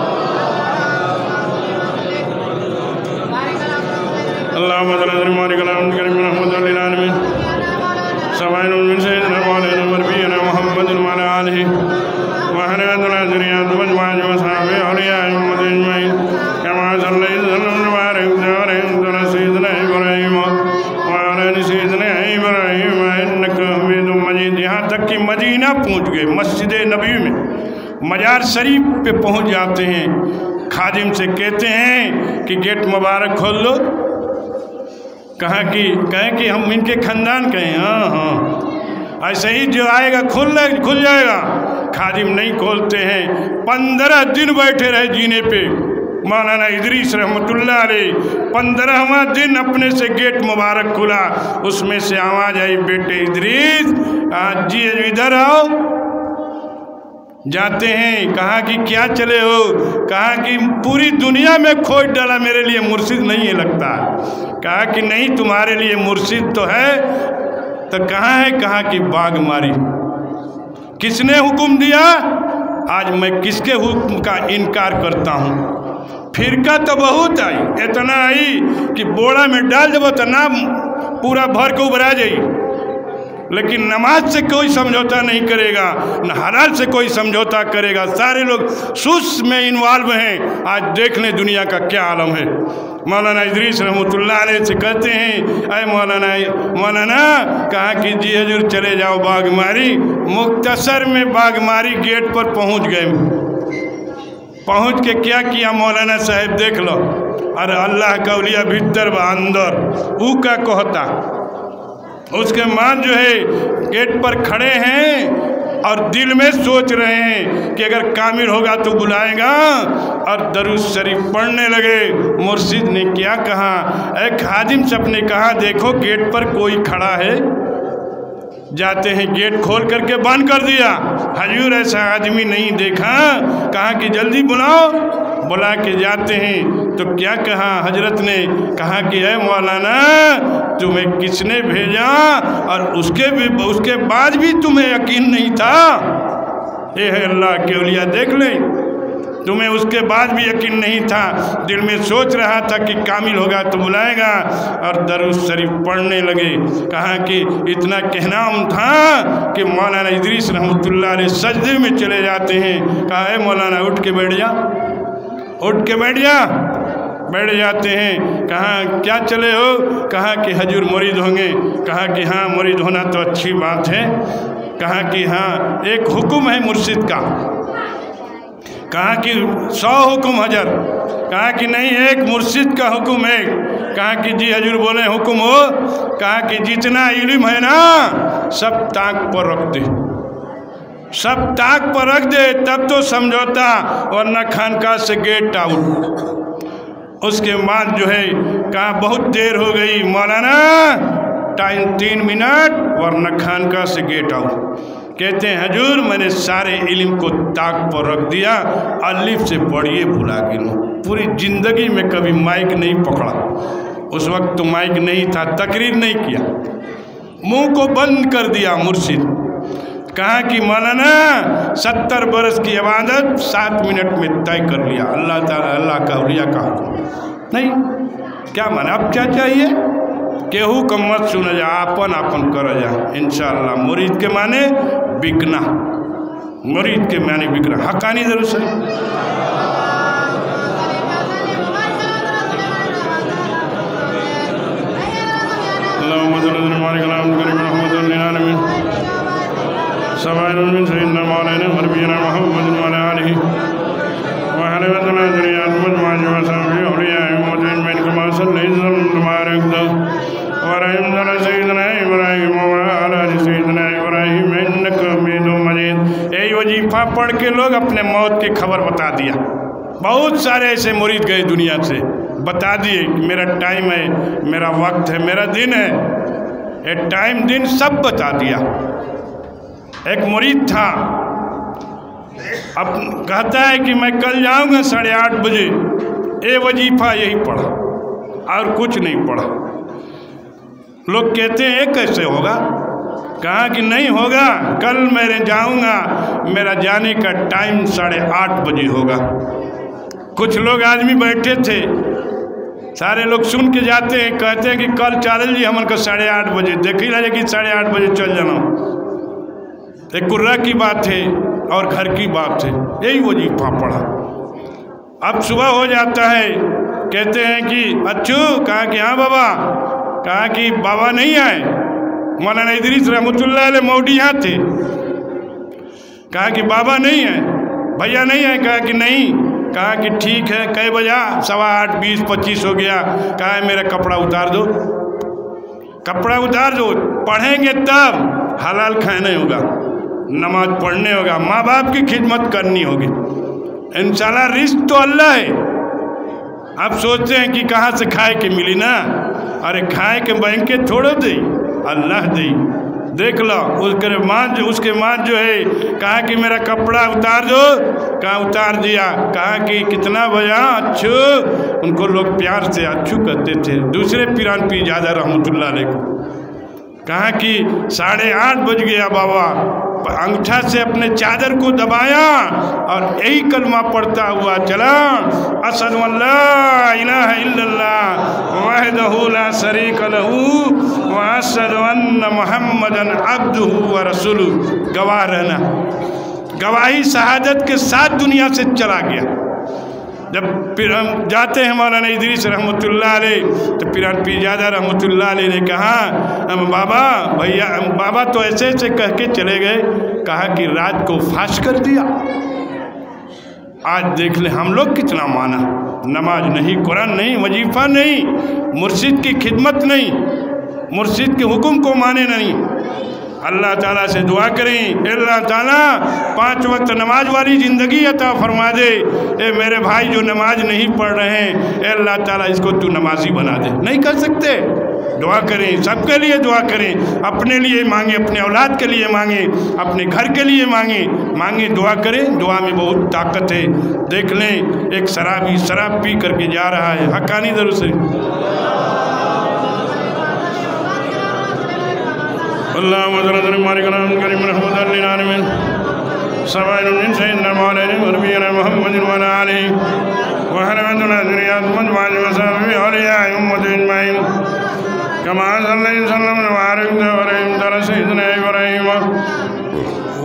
अल्लाहुम्मा सल्ली अला मालिकल करीम रहमतुल लिल आलमीन सवाइरुन मिन सय्यिदिना मौलाना व नबियना मुहम्मदिन व अला आलिहि व अहला जुरियत व जमाअत व सहाबी औलिया उम्मत अजमईन कमा सल्लैता व बारकता व रहमता अला सय्यिदिना इब्राहीम व अला आलि सय्यिदिना इब्राहीम इन्नका हमीदुम मजीद। यहाँ तक कि मदीना पहुँच गए, मस्जिद नबी में मजार शरीफ पे पहुँच जाते हैं। खादिम से कहते हैं कि गेट मुबारक खोल लो। कहें कि हम इनके खानदान के हैं। हाँ हाँ, ऐसे ही जो आएगा खुल जाएगा। खादिम नहीं खोलते हैं। 15 दिन बैठे रहे जीने पे मौलाना इदरीस रहमतुल्लाह अलैह। 15वां दिन अपने से गेट मुबारक खुला, उसमें से आवाज़ आई, बेटे इदरीस आज जी इधर आओ। जाते हैं। कहा कि क्या चले हो? कहा कि पूरी दुनिया में खोज डाला, मेरे लिए मुर्शिद नहीं है लगता। कहा कि नहीं तुम्हारे लिए मुर्शिद तो है। तो कहाँ है? कहा कि बागमारी। किसने हुक्म दिया? आज मैं किसके हुक्म का इनकार करता हूँ? फिरका तो बहुत आई, इतना आई कि बोड़ा में डाल देव तो ना पूरा भर के उभरा जाई। लेकिन नमाज से कोई समझौता नहीं करेगा, न हलाल से कोई समझौता करेगा। सारे लोग सुस में इन्वॉल्व हैं। आज देख लें दुनिया का क्या आलम है। मौलाना इदरीस रहमतुल्लाह अलैह से कहते हैं, अरे मौलाना कहा कि जी हजूर चले जाओ बागमारी। मुख्तसर में बागमारी गेट पर पहुंच गए। पहुंच के क्या किया मौलाना साहब देख लो। अरे अल्लाह का औलिया भीतर व अंदर ऊ का कहता। उसके बाद जो है गेट पर खड़े हैं और दिल में सोच रहे हैं कि अगर कामिल होगा तो बुलाएगा, और दरूद शरीफ पढ़ने लगे। मुर्शिद ने क्या कहा? एक खादिम से अपने कहा देखो गेट पर कोई खड़ा है। जाते हैं, गेट खोल करके बंद कर दिया। हजूर ऐसा आदमी नहीं देखा। कहा कि जल्दी बुलाओ। बुला के जाते हैं तो क्या कहा हजरत ने? कहा कि है मौलाना तुम्हें किसने भेजा? और उसके बाद भी तुम्हें यकीन नहीं था। ये है अल्लाह के औलिया, देख लें। तुम्हें उसके बाद भी यकीन नहीं था, दिल में सोच रहा था कि कामिल होगा तो बुलाएगा, और दरूद शरीफ पढ़ने लगे। कहा कि इतना कहना था कि मौलाना इदरीस रहमतुल्लाह अलैह सजदे में चले जाते हैं। कहा है मौलाना उठ के बैठ जा, उठ के बैठ जा। बैठ जाते हैं। कहा क्या चले हो? कहा कि हजूर मुरीद होंगे। कहा कि हाँ मुरीद होना तो अच्छी बात है। कहा कि हाँ एक हुक्म है मुर्शिद का। कहा कि 100 हुक्म हजर। कहा कि नहीं एक मुर्शिद का हुक्म है। कहा कि जी हजूर बोले हुक्म हो। कहा कि जितना इल्म है ना सब ताक पर रख दे, सब ताक पर रख दे तब तो समझौता, वरना खानका से गेट आउट। उसके बाद जो है कहा बहुत देर हो गई मौलाना, टाइम 3 मिनट वरना खानका से गेट आउट। कहते हैं हजूर मैंने सारे इल्म को ताक पर रख दिया, अलिफ से पढ़िए भुला गिनूँ। पूरी ज़िंदगी में कभी माइक नहीं पकड़ा। उस वक्त तो माइक नहीं था, तकरीर नहीं किया, मुंह को बंद कर दिया मुर्शिद। कहा कि मौलाना 70 बरस की इबादत 7 मिनट में तय कर लिया। अल्लाह ताला अल्लाह का औलिया का नहीं क्या माना, अब क्या चाहिए? केहू का मत सुन जा, आपन आपन कर जा। इंशाअल्लाह मुरीद के माने बिकना, मुरीद के माने बिकना। हकानी जरूर से वजीफा पढ़ के लोग अपने मौत की खबर बता दिया। बहुत सारे ऐसे मुरीद गए दुनिया से, बता दिए कि मेरा टाइम है, मेरा वक्त है, मेरा दिन है, ये टाइम दिन सब बता दिया। एक मुरीद था, अब कहता है कि मैं कल जाऊंगा 8:30 बजे, ये वजीफा यही पढ़ा और कुछ नहीं पढ़ा। लोग कहते हैं ये कैसे होगा? कहा कि नहीं होगा, कल मैं जाऊंगा, मेरा जाने का टाइम 8:30 बजे होगा। कुछ लोग आदमी बैठे थे, सारे लोग सुन के जाते हैं, कहते हैं कि कल चल जी हमन को 8:30 बजे, देख ही रहे कि 8:30 बजे चल जाना। एक कुर्रा की बात है और घर की बात है, यही वजीफा पढ़ा। अब सुबह हो जाता है, कहते हैं कि अच्छू, कहा कि हाँ बाबा। कहा कि बाबा नहीं आए, मौलाना इदरीस रहमतुल्लाह अलैह मौडी यहाँ थे। कहा कि बाबा नहीं है, भैया नहीं है। कहा कि नहीं। कहा कि ठीक है, कै बजा? 8:15, 20, 25 हो गया। कहा है मेरा कपड़ा उतार दो, कपड़ा उतार दो, पढ़ेंगे तब हलाल खाने होगा, नमाज पढ़ने होगा, माँ बाप की खिदमत करनी होगी, इंशाल्लाह रिस्क तो अल्लाह है। आप सोचते हैं कि कहाँ से खाए के मिली ना, अरे खाए के बैंक के थोड़ो दे, अल्लाह दे। देख लो उसके बाद जो है कहा कि मेरा कपड़ा उतार दो। कहा उतार दिया। कहा कि कितना बजा? अच्छू। उनको लोग प्यार से अच्छू कहते थे, दूसरे पीरान पी ज़्यादा रहमतुल्लाह अलैह को। कहा कि 8:30 बज गया बाबा। अंगूठा से अपने चादर को दबाया और यही कलमा पढ़ता हुआ चला, अशहदु अल्ला इलाहा इल्लल्लाह वहदहु ला शरीक लहू व अशहदु अन्ना मुहम्मदन अब्दुहु व रसूलुहु। गवाह रहना, गवाही शहादत के साथ दुनिया से चला गया। जब फिर हम जाते हैं मौलाना इदरीस रहमतुल्लाह अलैह, तो पीरान पीरजादा रहमतुल्लाह अलैह ने कहा बाबा भैया, बाबा तो ऐसे ऐसे कह के चले गए। कहा कि रात को फाश कर दिया। आज देख ले हम लोग कितना माना, नमाज नहीं, कुरान नहीं, वजीफा नहीं, मुर्शिद की खिदमत नहीं, मुर्शिद के हुक्म को माने नहीं। अल्लाह ताला से दुआ करें, अल्लाह ताला 5 वक्त नमाज वाली ज़िंदगी अता फरमा दे। ए मेरे भाई जो नमाज नहीं पढ़ रहे हैं, अल्लाह ताला इसको तू नमाजी बना दे। नहीं कर सकते, दुआ करें, सबके लिए दुआ करें, अपने लिए मांगे, अपने औलाद के लिए मांगे, अपने घर के लिए मांगे, दुआ करें। दुआ में बहुत ताकत है। देख लें, एक शराबी शराब पी करके जा रहा है, हकानी दरूद से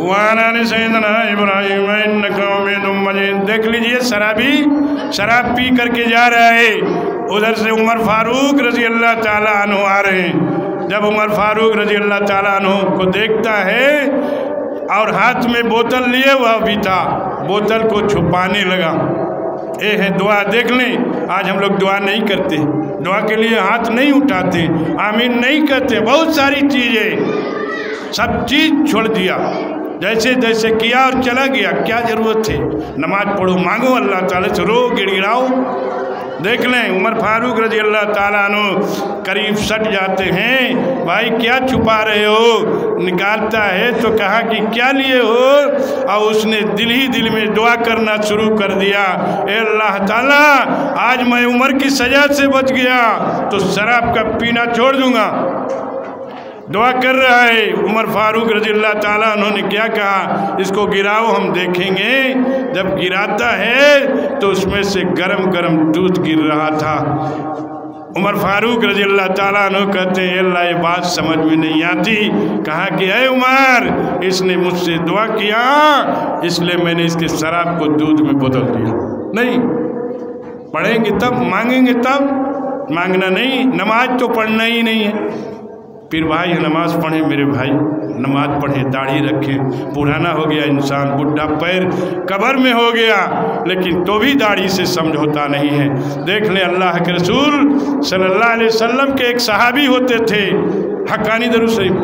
वाला सैयदना इब्राहिम इन्नका हमीदुम मजीद। देख लीजिए शराब पी करके जा रहा है, उधर से उमर फारूक रजी अल्लाह ताला अन्हु आ रहे हैं। जब उमर फारूक रजी अल्लाह ताला अन्हु को देखता है और हाथ में बोतल लिए हुआ भी था, बोतल को छुपाने लगा। ये है दुआ। देख लें, आज हम लोग दुआ नहीं करते, दुआ के लिए हाथ नहीं उठाते, आमीन नहीं करते, बहुत सारी चीज़ें, सब चीज़ छोड़ दिया, जैसे जैसे किया और चला गया। क्या ज़रूरत है? नमाज पढ़ो, मांगो अल्लाह ताला से, रो गिड़गिड़ाओ। देख लें उमर फारूक रजी अल्लाह ताला अन्हु करीब सट जाते हैं, भाई क्या छुपा रहे हो? निकालता है तो कहा कि क्या लिए हो? और उसने दिल ही दिल में दुआ करना शुरू कर दिया, ए अल्लाह ताला आज मैं उमर की सज़ा से बच गया तो शराब का पीना छोड़ दूंगा। दुआ कर रहा है। उमर फारूक रज़ियल्लाहु ताला उन्होंने क्या कहा, इसको गिराओ हम देखेंगे। जब गिराता है तो उसमें से गरम गरम दूध गिर रहा था। उमर फारूक रज़ियल्लाहु ताला अन्हु कहते हैं, अल्लाह ये बात समझ में नहीं आती। कहा कि अरे उमर, इसने मुझसे दुआ किया इसलिए मैंने इसके शराब को दूध में बदल दिया। नहीं पढ़ेंगे तब, मांगेंगे तब, मांगना नहीं। नमाज तो पढ़ना ही नहीं है। फिर भाई नमाज पढ़े मेरे भाई, नमाज पढ़े, दाढ़ी रखे। पुराना हो गया इंसान, बुढ़ा पैर कब्र में हो गया, लेकिन तो भी दाढ़ी से समझौता नहीं है। देख ले अल्लाह के रसूल सल्लल्लाहु अलैहि वसल्लम के एक सहाबी होते थे, हक्कानी दरूद शरीफ।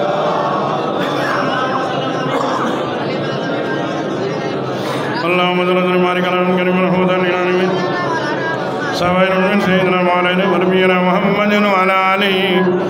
अल्लाहुम्मा सल्लि अला मुहम्मद करीम रहमतुल आलमीन सवाइरुन सय्यिदना मौलाना नबीना मुहम्मदिन व अला आलिहि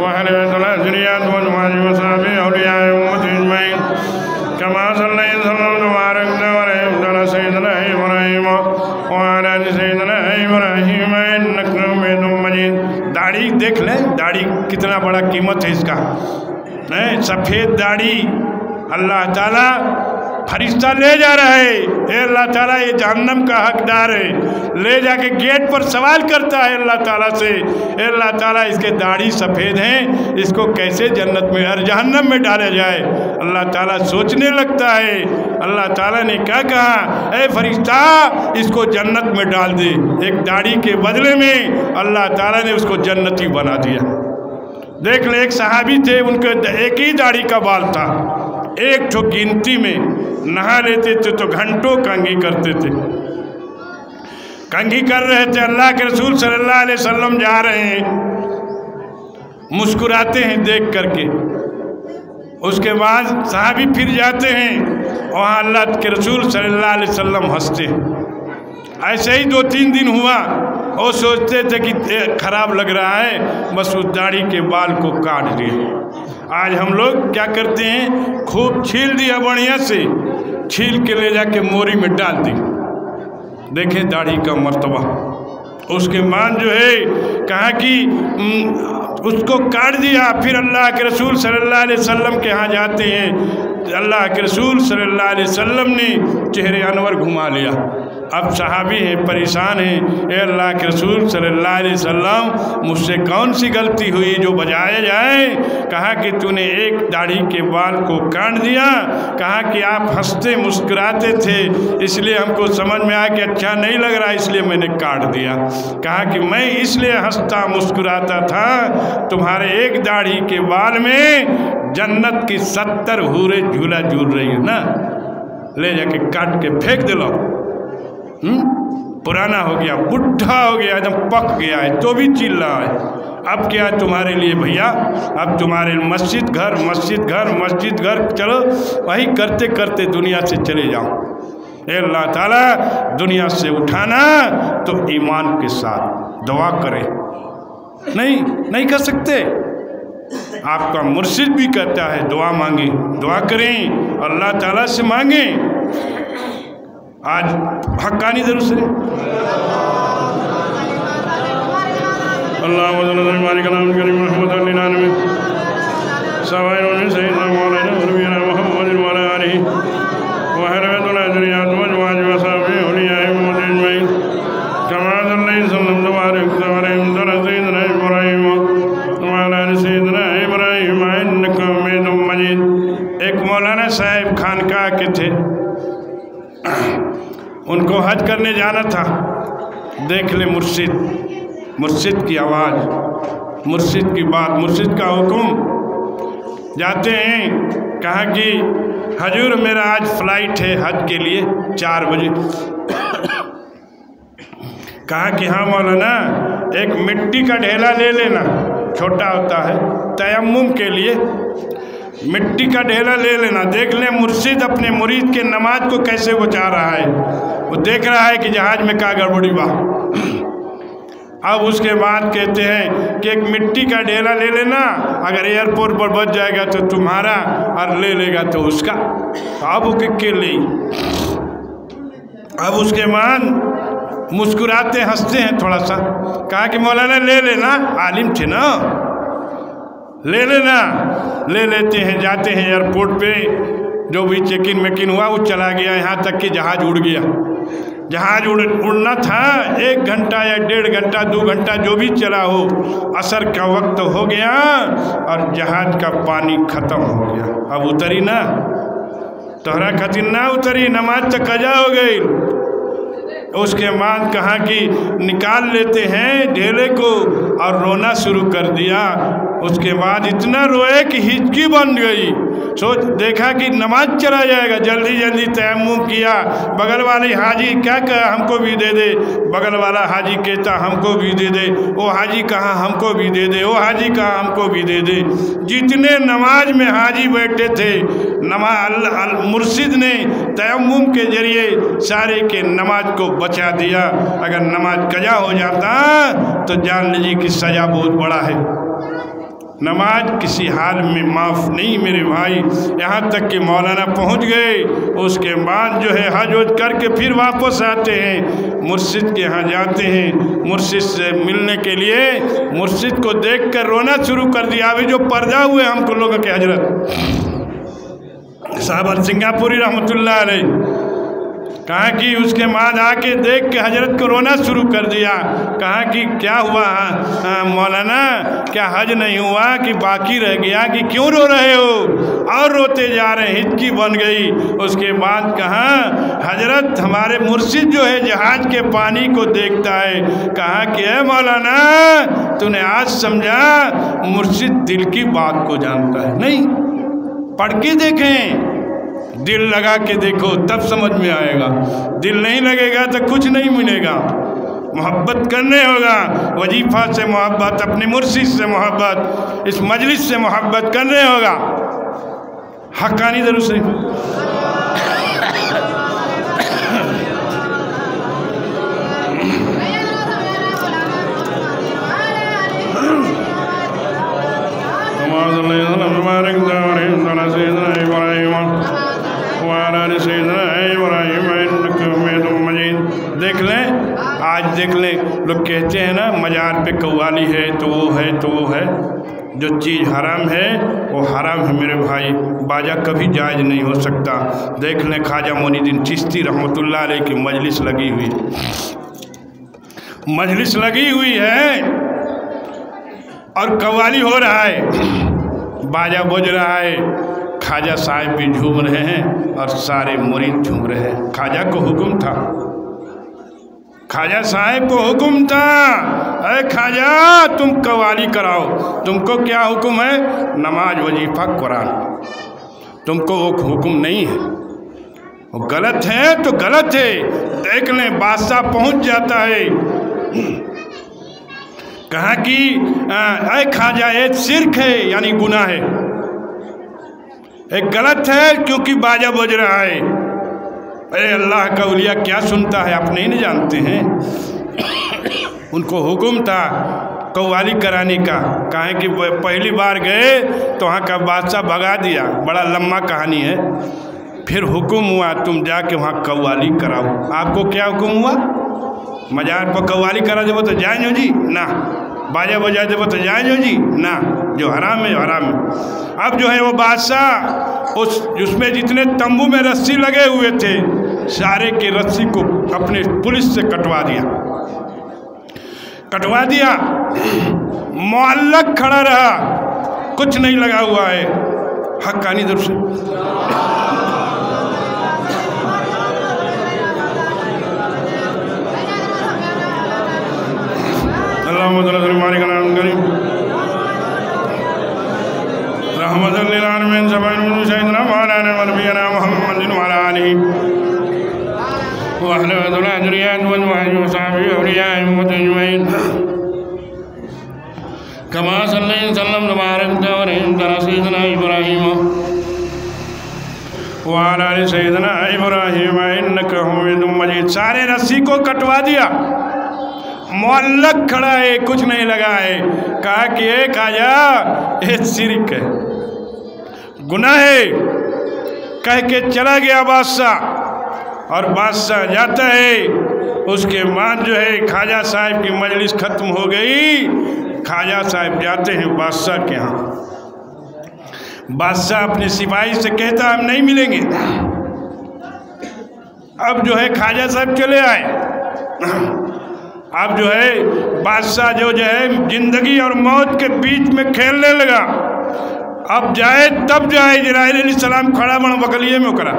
दाढ़ी देख लें, दाढ़ी कितना बड़ा कीमत है इसका। सफ़ेद दाढ़ी अल्लाह ताला फरिश्ता ले जा रहा है, ए अल्लाह ताला ये जहन्नम का हकदार है। ले जाके गेट पर सवाल करता है अल्लाह ताला से, ए अल्लाह ताला इसके दाढ़ी सफ़ेद हैं, इसको कैसे जन्नत में और जहन्नम में डाला जाए। अल्लाह ताला सोचने लगता है। अल्लाह ताला ने क्या कहा, ए फरिश्ता इसको जन्नत में डाल दे। एक दाढ़ी के बदले में अल्लाह ताला ने उसको जन्नती बना दिया। देख ले, एक सहाबी थे, उनके एक ही दाढ़ी का बाल था, एक ठो गिनती में नहा लेते थे तो घंटों कंघी करते थे। कंघी कर रहे थे, अल्लाह के रसूल सल्लल्लाहु अलैहि वसल्लम जा रहे हैं, मुस्कुराते हैं देख करके। उसके बाद सहाबी फिर जाते हैं, वहाँ अल्लाह के रसूल सल्लल्लाहु अलैहि वसल्लम हंसते हैं। ऐसे ही 2-3 दिन हुआ। वो सोचते थे कि खराब लग रहा है, बस उस दाढ़ी के बाल को काट दिए। आज हम लोग क्या करते हैं, खूब छील दिया, बढ़िया से छील के ले जाके मोरी में डाल दी। देखें दाढ़ी का मर्तबा। उसके बाद जो है कहा कि उसको काट दिया। फिर अल्लाह के रसूल सल्लल्लाहु अलैहि वसल्लम के यहाँ जाते हैं। अल्लाह के रसूल सल्लल्लाहु अलैहि वसल्लम ने चेहरे अनवर घुमा लिया। अब सहाबी हैं, परेशान हैं, ए अल्लाह के रसूल सल्लल्लाहु अलैहि वसल्लम मुझसे कौन सी गलती हुई जो बजाया जाए। कहा कि तूने एक दाढ़ी के बाल को काट दिया। कहा कि आप हंसते मुस्कुराते थे, इसलिए हमको समझ में आया कि अच्छा नहीं लग रहा, इसलिए मैंने काट दिया। कहा कि मैं इसलिए हंसता मुस्कुराता था, तुम्हारे एक दाढ़ी के बाल में जन्नत की 70 हूरें झूला झूल रही है ना, ले जाके काट के फेंक दे लो। पुराना हो गया, बुढ़ा हो गया, एकदम पक गया है तो भी चिल्ला रहा है। अब क्या है तुम्हारे लिए भैया, अब तुम्हारे मस्जिद घर मस्जिद घर मस्जिद घर, चलो वही करते करते दुनिया से चले जाओ। अल्लाह ताला दुनिया से उठाना तो ईमान के साथ दुआ करें। नहीं कर सकते। आपका मुर्शिद भी कहता है दुआ मांगे, दुआ करें, अल्लाह ताला से मांगे। आज हक्कानी दरूद शरीफ एक मौलाना साहब हज करने जाना था। देख ले मुर्शिद, मुर्शिद की आवाज़, मुर्शिद की बात, मुर्शिद का हुक्म। जाते हैं, कहा कि हजूर मेरा आज फ्लाइट है हज के लिए 4 बजे। कहा कि हाँ मौलाना, एक मिट्टी का ढेला ले लेना, छोटा होता है तयम्मुम के लिए, मिट्टी का ढेला ले लेना। देख ले मुर्शिद अपने मुरीद के नमाज को कैसे बचा रहा है। वो देख रहा है कि जहाज में क्या गड़बड़ी बा। अब उसके बाद कहते हैं कि एक मिट्टी का ढेला ले लेना, अगर एयरपोर्ट पर बच जाएगा तो तुम्हारा, और ले लेगा तो उसका। अब वो के ले, अब उसके बाद मुस्कुराते हंसते हैं थोड़ा सा। कहा कि मौलाना ले लेना, आलिम थे ना, ले लेना। ले लेते हैं, जाते हैं एयरपोर्ट पे, जो भी चेक इन मेकिन हुआ वो चला गया, यहाँ तक कि जहाज उड़ गया। जहाज उड़ना था 1 घंटा या 1.5 घंटा 2 घंटा जो भी चला हो, असर का वक्त हो गया और जहाज का पानी ख़त्म हो गया। अब उतरी ना, तोहरा खातिर ना उतरी, नमाज तक कजा हो गई। उसके बाद कहा कि निकाल लेते हैं ढेले को, और रोना शुरू कर दिया। उसके बाद इतना रोए कि हिचकी बन गई। सोच देखा कि नमाज चला जाएगा, जल्दी जल्दी तयम्मुम किया। बगल वाले हाजी क्या कहा, हमको भी दे दे। बगल वाला हाजी कहता हमको भी दे दे। वो हाजी कहा हमको भी दे दे। वो हाजी कहा हमको भी दे दे। जितने नमाज में हाजी बैठे थे, मुर्शिद ने तयम्मुम के जरिए सारे के नमाज को बचा दिया। अगर नमाज कजा हो जाता तो जान लीजिए कि सज़ा बहुत बड़ा है। नमाज किसी हाल में माफ़ नहीं मेरे भाई। यहाँ तक कि मौलाना पहुँच गए, उसके बाद जो है हज वज करके फिर वापस आते हैं, मुर्शिद के यहाँ जाते हैं। मुर्शिद से मिलने के लिए मुर्शिद को देखकर रोना शुरू कर दिया। अभी जो पर्दा हुए हमको लोगों के हजरत साहब सिंगापुरी रहमतुल्लाह अलैह, कहा कि उसके बाद आके देख के हजरत को रोना शुरू कर दिया। कहा कि क्या हुआ मौलाना, क्या हज नहीं हुआ कि बाकी रह गया, कि क्यों रो रहे हो? और रोते जा रहे हैं, हिचकी बन गई। उसके बाद कहा हजरत हमारे मुर्शिद जो है जहाज के पानी को देखता है। कहा कि है मौलाना, तूने आज समझा मुर्शिद दिल की बात को जानता है। नहीं, पढ़ के देखें, दिल लगा के देखो तब समझ में आएगा। दिल नहीं लगेगा तो कुछ नहीं मिलेगा। मोहब्बत करने होगा, वजीफ़ा से मोहब्बत, अपने मुर्शिद से मोहब्बत, इस मजलिस से मोहब्बत करने होगा। हक़ानी दरूद शरीफ। देख लें, आज देख लें, लोग कहते हैं ना मज़ार पे कव्वाली है तो वो है तो वो है। जो चीज़ हराम है वो हराम है मेरे भाई, बाजा कभी जायज़ नहीं हो सकता। देख लें ख्वाजा मोइनुद्दीन चिश्ती रहमतुल्लाह अलैह की मजलिस लगी हुई, मजलिस लगी हुई है और कव्वाली हो रहा है, बाजा बज रहा है, ख्वाजा साहब भी झूम रहे हैं और सारे मुरीद झूम रहे हैं। ख्वाजा को हुक्म था, ख्वाजा साहब को हुक्म था, अरे ख्वाजा तुम कव्वाली कराओ। तुमको क्या हुक्म है? नमाज, वजीफ़ा, कुरान। तुमको वो हुक्म नहीं है, वो गलत है तो गलत है। देख लें बादशाह पहुंच जाता है, कहा कि अरे ख्वाजा ये शिर्क है, यानी गुनाह है, एक गलत है क्योंकि बाजा बज रहा है। अरे अल्लाह का औलिया क्या सुनता है, आप नहीं जानते हैं। उनको हुक्म था कव्वाली कराने का। कहा कि पहली बार गए तो वहाँ का बादशाह भगा दिया, बड़ा लम्बा कहानी है। फिर हुक्म हुआ तुम जाके वहाँ कव्वाली कराओ। आपको क्या हुक्म हुआ? मज़ार पर कव्वाली करा देवो तो जाए जी ना, बाजा बजा देवो तो जाए जी ना, जो हराम है हराम है। अब जो है वो बादशाह उसमें जितने तंबू में रस्सी लगे हुए थे सारे के रस्सी को अपने पुलिस से कटवा दिया, मुअल्लक खड़ा रहा, कुछ नहीं लगा हुआ है। हक़ानी दरूद शरीफ। अल्लाहुम्मा सल्ली अला मालिक नाम करीम रहमतुल लिल आलमीन सबाइन सैयदना मौलाना व नबीना मुहम्मदिन व अला आलिहि व अहले ज़ुरियत व सहाबी औलिया उम्मत अजमईन कमा सल्लल्लाहु वसल्लम मुबारक व सय्यदना इब्राहीम व अला आलि सय्यदना इब्राहीम इन्नका हमीदुम मजीद। सारे रस्सी को कटवा दिया, मुअल्लक खड़ा है, कुछ नहीं लगा है। कहा कि एक आया ये शिरक है, गुनाह है, कह के चला गया बादशाह। और बादशाह जाता है, उसके बाद जो है ख्वाजा साहब की मजलिस खत्म हो गई। ख्वाजा साहब जाते हैं बादशाह के यहाँ। बादशाह अपने सिपाही से कहता हम नहीं मिलेंगे। अब जो है ख्वाजा साहब चले आए। अब जो है बादशाह जो है जिंदगी और मौत के बीच में खेलने लगा। अब जाए तब जाए, जिब्राइल अलैहिस्सलाम खड़ा बना बगलिए में करा।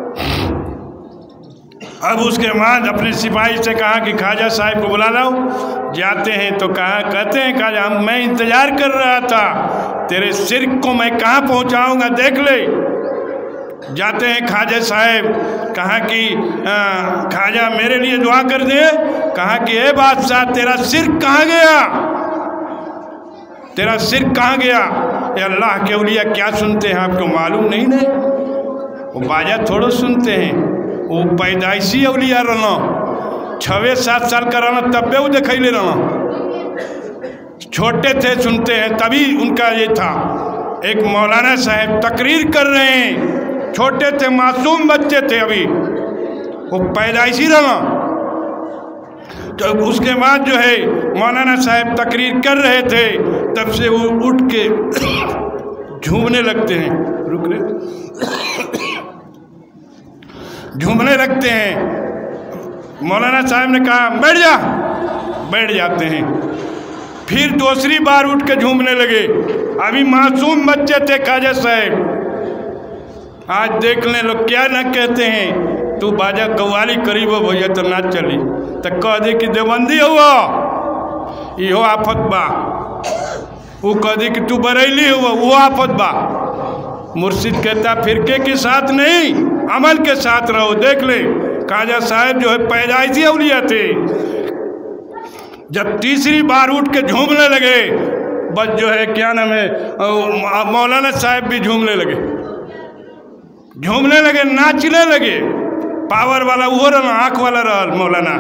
अब उसके बाद अपने सिपाही से कहा कि ख्वाजा साहब को बुला लाओ। जाते हैं तो कहते हैं ख्वाजा मैं इंतजार कर रहा था, तेरे शिर्क को मैं कहाँ पहुँचाऊँगा देख ले। जाते हैं ख्वाजा साहब, कहा कि ख्वाजा मेरे लिए दुआ कर दे। कहा कि ए बादशाह तेरा शिर्क कहाँ गया, तेरा शिर्क कहाँ गया। ये अल्लाह के औलिया क्या सुनते हैं आपको मालूम नहीं? नहीं, वो बाजा थोड़ा सुनते हैं, वो पैदाइशी औलिया रहना। 6-7 साल का रहना तब वो देखैले रहना, छोटे थे सुनते हैं तभी उनका ये था। एक मौलाना साहब तकरीर कर रहे हैं, छोटे थे मासूम बच्चे थे, अभी वो पैदाइशी रहना। तो उसके बाद जो है मौलाना साहब तकरीर कर रहे थे, तब से वो उठ के झूमने लगते हैं। रुक रहे झूमने लगते हैं। मौलाना साहब ने कहा बैठ जा, बैठ जाते हैं। फिर दूसरी बार उठ के झूमने लगे। अभी मासूम बच्चे थे ख्वाजा साहब। आज देख लें लोग क्या न कहते हैं, तू बाजा कव्वाली करीब भैया तो ना चली तो कह दे कि देवबंदी हुआ इहो आफत बा। वो कह दे कि तू बरेली हुआ वो आफत बा। मुर्शिद कहता फिरके के साथ नहीं अमल के साथ रहो। देख ले ख्वाजा साहब जो है पैदाइशी औलिया थे। जब तीसरी बार उठ के झूमने लगे, बस जो है क्या नाम है मौलाना साहब भी झूमने लगे, झूमने लगे, नाचने लगे। पावर वाला वो रहा, आँख वाला रहा मौलाना।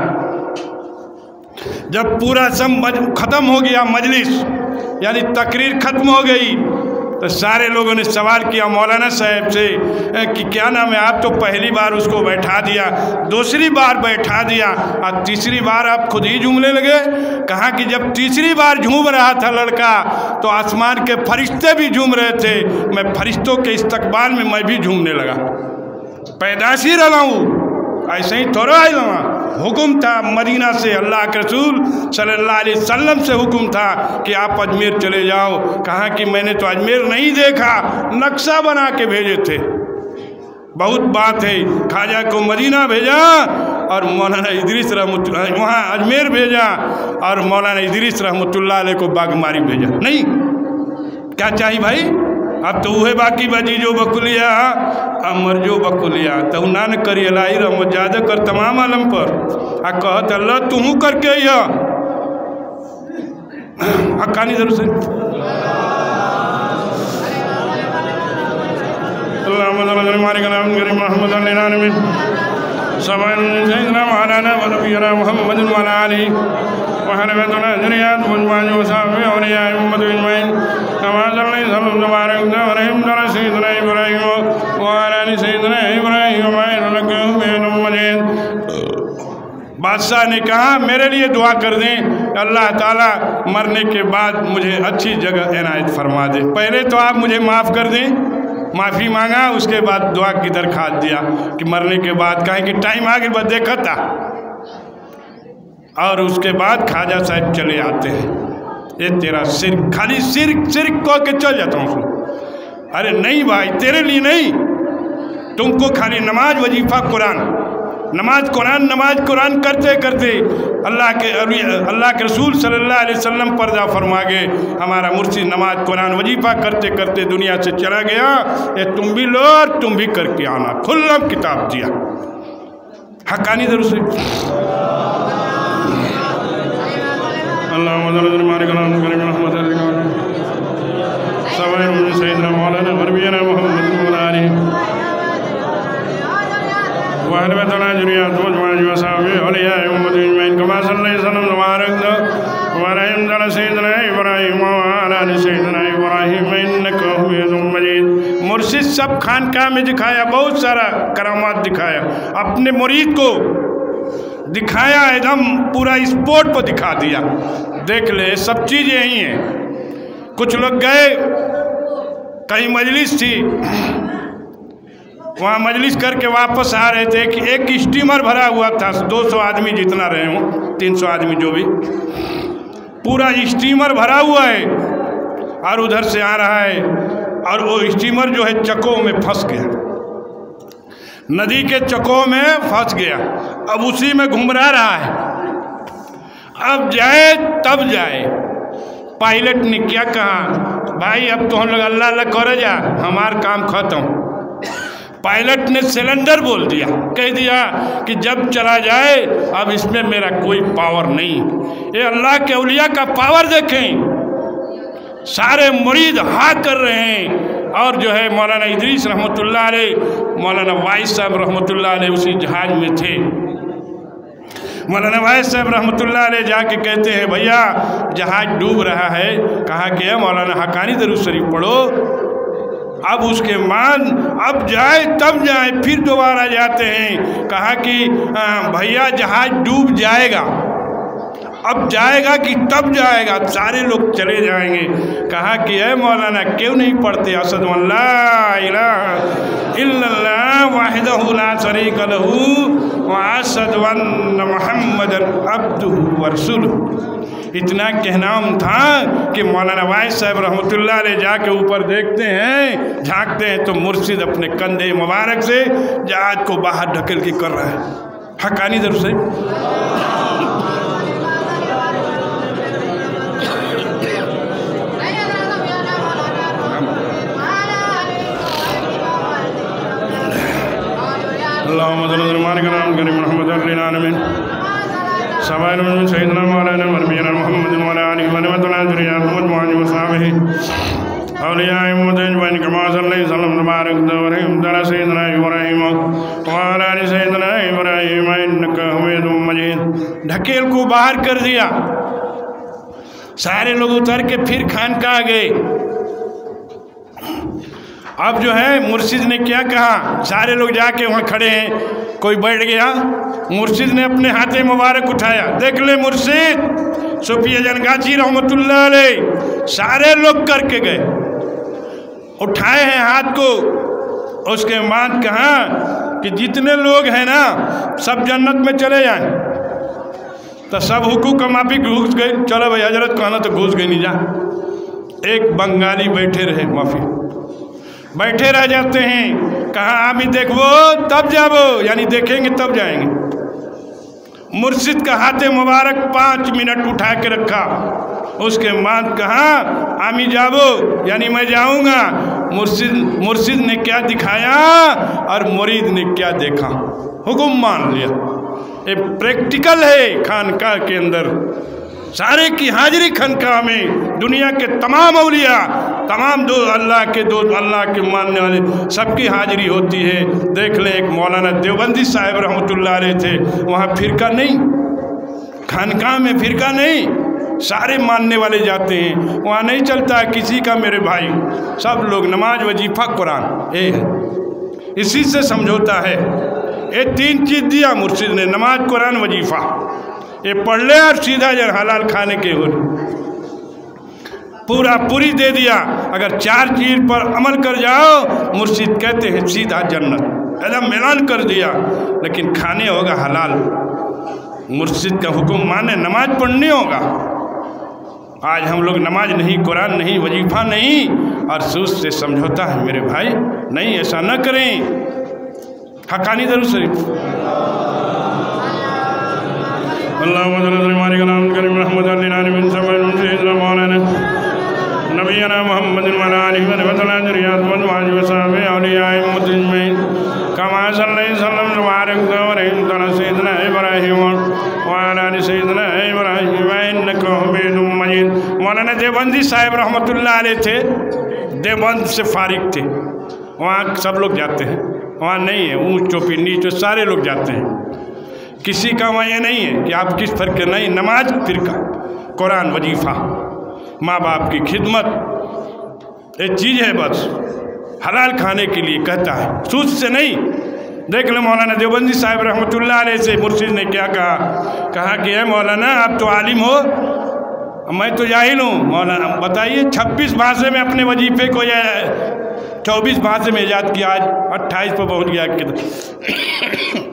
जब पूरा सब खत्म हो गया, मजलिस यानी तकरीर खत्म हो गई, तो सारे लोगों ने सवाल किया मौलाना साहब से कि क्या नाम है, आप तो पहली बार उसको बैठा दिया, दूसरी बार बैठा दिया और तीसरी बार आप खुद ही झूमने लगे। कहा कि जब तीसरी बार झूम रहा था लड़का तो आसमान के फरिश्ते भी झूम रहे थे, मैं फरिश्तों के इस्तकबाल में मैं भी झूमने लगा। पैदाशी रहा हूँ, ऐसे ही थोड़ा आई रहा। हुक्म था मदीना से, अल्लाह के रसूल सल्लल्लाहु अलैहि वसल्लम से हुक्म था कि आप अजमेर चले जाओ। कहा कि मैंने तो अजमेर नहीं देखा, नक्शा बना के भेजे थे। बहुत बात है, ख्वाजा को मदीना भेजा और मौलाना इदरीस रहमतुल्लाह वहाँ अजमेर भेजा और मौलाना इदरीस रहमतुल्लाह अलैह को बागमारी भेजा। नहीं, क्या चाहिए भाई, अब तो वह बाकी बजी जो बकुलिया अमर जो बकुलिया तो ना न करी अलाई रहमत ज्यादा कर तमाम आलम पर आ कहत अल्लाह तू करके हक्कानी जरूर से बादशाह ने कहा मेरे लिए दुआ कर दें, अल्लाह ताला मरने के बाद मुझे अच्छी जगह इनायत फरमा दे। पहले तो आप मुझे माफ़ कर दें, माफ़ी मांगा, उसके बाद दुआ की दरख्वास्त दिया कि मरने के बाद कहें कि टाइम आगे बस देखा था। और उसके बाद ख्वाजा साहब चले आते हैं, ये तेरा सिर्क, खाली सिर्क सिर्क कह के चल जाता हूँ। अरे नहीं भाई, तेरे लिए नहीं, तुमको खाली नमाज वजीफा कुरान नमाज कुरान करते करते अल्लाह के रसूल सल्लल्लाहु अलैहि वसल्लम पर्दा फरमा गए। हमारा मुर्शिद नमाज कुरान वजीफ़ा करते करते दुनिया से चला गया। ये तुम भी लो और तुम भी करके आना, खुल्लम किताब दिया। हक़ानी दरूद मुर्शिद सब खानकाह में दिखाया, बहुत सारा करामात दिखाया, अपने मुरीद को दिखाया, एकदम पूरा स्पॉट पर दिखा दिया। देख ले सब चीज़ यही हैं। कुछ लोग गए, कहीं मजलिस थी, वहाँ मजलिस करके वापस आ रहे थे कि एक स्टीमर भरा हुआ था, 200 आदमी जितना रहे हों, 300 आदमी जो भी, पूरा स्टीमर भरा हुआ है और उधर से आ रहा है और वो स्टीमर जो है चकों में फंस गया, नदी के चकों में फंस गया, अब उसी में घुमरा रहा है। अब जाए तब जाए। पायलट ने क्या कहा, भाई अब तो हम लोग अल्लाह अल्लाह करे जा, हमार काम खत्म। पायलट ने सिलेंडर बोल दिया, कह दिया कि जब चला जाए अब इसमें मेरा कोई पावर नहीं। ये अल्लाह के औलिया का पावर देखें, सारे मुरीद हाँ कर रहे हैं। और जो है मौलाना इदरीस रहमतुल्लाह अलैह, मौलाना वाइस साहब रहमतुल्लाह अलैह उसी जहाज में थे। मौलाना वाइस साहब रहमतुल्लाह अलैह जाके कहते हैं, भैया जहाज डूब रहा है। कहा कि मौलाना हक़ानी दरूद शरीफ पढ़ो। अब उसके बाद अब जाए तब जाए, फिर दोबारा जाते हैं। कहा कि भैया जहाज डूब जाएगा, अब जाएगा कि तब जाएगा, सारे लोग चले जाएंगे। कहा कि ऐ मौलाना क्यों नहीं पढ़ते असद ला इलाहा इल्लल्लाह वाहिदहु ला शरीका लहू व अशहदु अन्न मुहम्मदन अब्दुहु व रसूलुहु। इतना कहना था कि मौलाना वाइस साहब रहमतुल्लाह अलैह जाके ऊपर देखते हैं, झांकते हैं तो मुर्शिद अपने कंधे मुबारक से जहाज को बाहर ढकेल के कर रहा है। हक़ानी दरूद से ढकेल को बाहर कर दिया। सारे लोग उतर के फिर खानकाह गए। अब जो है मुर्शिद ने क्या कहा, सारे लोग जाके वहाँ खड़े हैं, कोई बैठ गया, मुर्शिद ने अपने हाथे मुबारक उठाया। देख ले मुर्शिद सूफी जनगाची रहमतुल्लाह अलैह सारे लोग करके गए, उठाए हैं हाथ को। उसके बाद कहा कि जितने लोग हैं ना सब जन्नत में चले जाएं। तो सब हुकूक का माफी घुस गए। चलो भाई हजरत कहना तो घुस गई नहीं जा। एक बंगाली बैठे रहे, माफी बैठे रह जाते हैं। कहा आमी देखो तब जाबो, यानी देखेंगे तब जाएंगे। मुर्शिद का हाथे मुबारक 5 मिनट उठा के रखा। उसके बाद कहा आमी जाबो, यानी मैं जाऊंगा। मुर्शिद ने क्या दिखाया और मुरीद ने क्या देखा, हुक्म मान लिया। ये प्रैक्टिकल है खानकाह के अंदर। सारे की हाजिरी खानकाह में, दुनिया के तमाम औलिया, तमाम अल्लाह के मानने वाले सबकी हाजिरी होती है। देख ले एक मौलाना देवबंदी साहब रहमतुल्लाह अलैह थे, वहाँ फिरका नहीं, खानकाह में फिरका नहीं, सारे मानने वाले जाते हैं। वहाँ नहीं चलता किसी का मेरे भाई, सब लोग नमाज वजीफ़ा कुरान ये है, इसी से समझौता है। ये 3 चीज़ दिया मुर्शिद ने, नमाज कुरान वजीफ़ा, ये पढ़ ले और सीधा जर हलाल खाने के हो, पूरी दे दिया। अगर 4 चीज़ पर अमल कर जाओ, मुर्शिद कहते हैं सीधा जन्नत, एकदम ऐलान कर दिया। लेकिन खाने होगा हलाल, मुर्शिद का हुक्म माने, नमाज पढ़नी होगा। आज हम लोग नमाज नहीं, कुरान नहीं, वजीफ़ा नहीं, और सूद से समझौता है मेरे भाई। नहीं, ऐसा न करें। हक़ानी दरूद शरीफ। अल्लाहुम्मा सल्ली अला कलाम करीम रहमतुल लिल आलमीन सल्लल्लाहु अलैहि वसल्लम नबीना मुहम्मदिन व अला आलिहि व ज़ुर्रिय्यतिही व अज़वाजिही व सहबिही औलियाए मुतक़ीन कमा सल्लल्लाहु अलैहि व बारक अला सय्यिदिना इब्राहीम व अला आलि सय्यिदिना इब्राहीम इन्नका हमीदुम मजीद। मौलाना देवबंदी साहब रहमतुल्लाह अलैह थे, देवबंद से फारिग थे। वहाँ सब लोग जाते हैं, वहाँ नहीं है ऊँच चोपी नीच सारे लोग जाते हैं। किसी का वहाँ ये नहीं है कि आप किस फर्क नहीं, नमाज फिरका कुरान वजीफ़ा माँ बाप की खिदमत एक चीज़ है, बस हलाल खाने के लिए कहता है, सूद से नहीं। देख लो मौलाना देवबंदी साहब रहमतुल्लाह अलैह से मुर्शिद ने क्या कहा कि है मौलाना आप तो आलिम हो, मैं तो जाहिल हूँ। मौलाना बताइए 26 भाषा में अपने वजीफे को या 24 भाषा में याद किया, आज 28 पर पहुँच गया।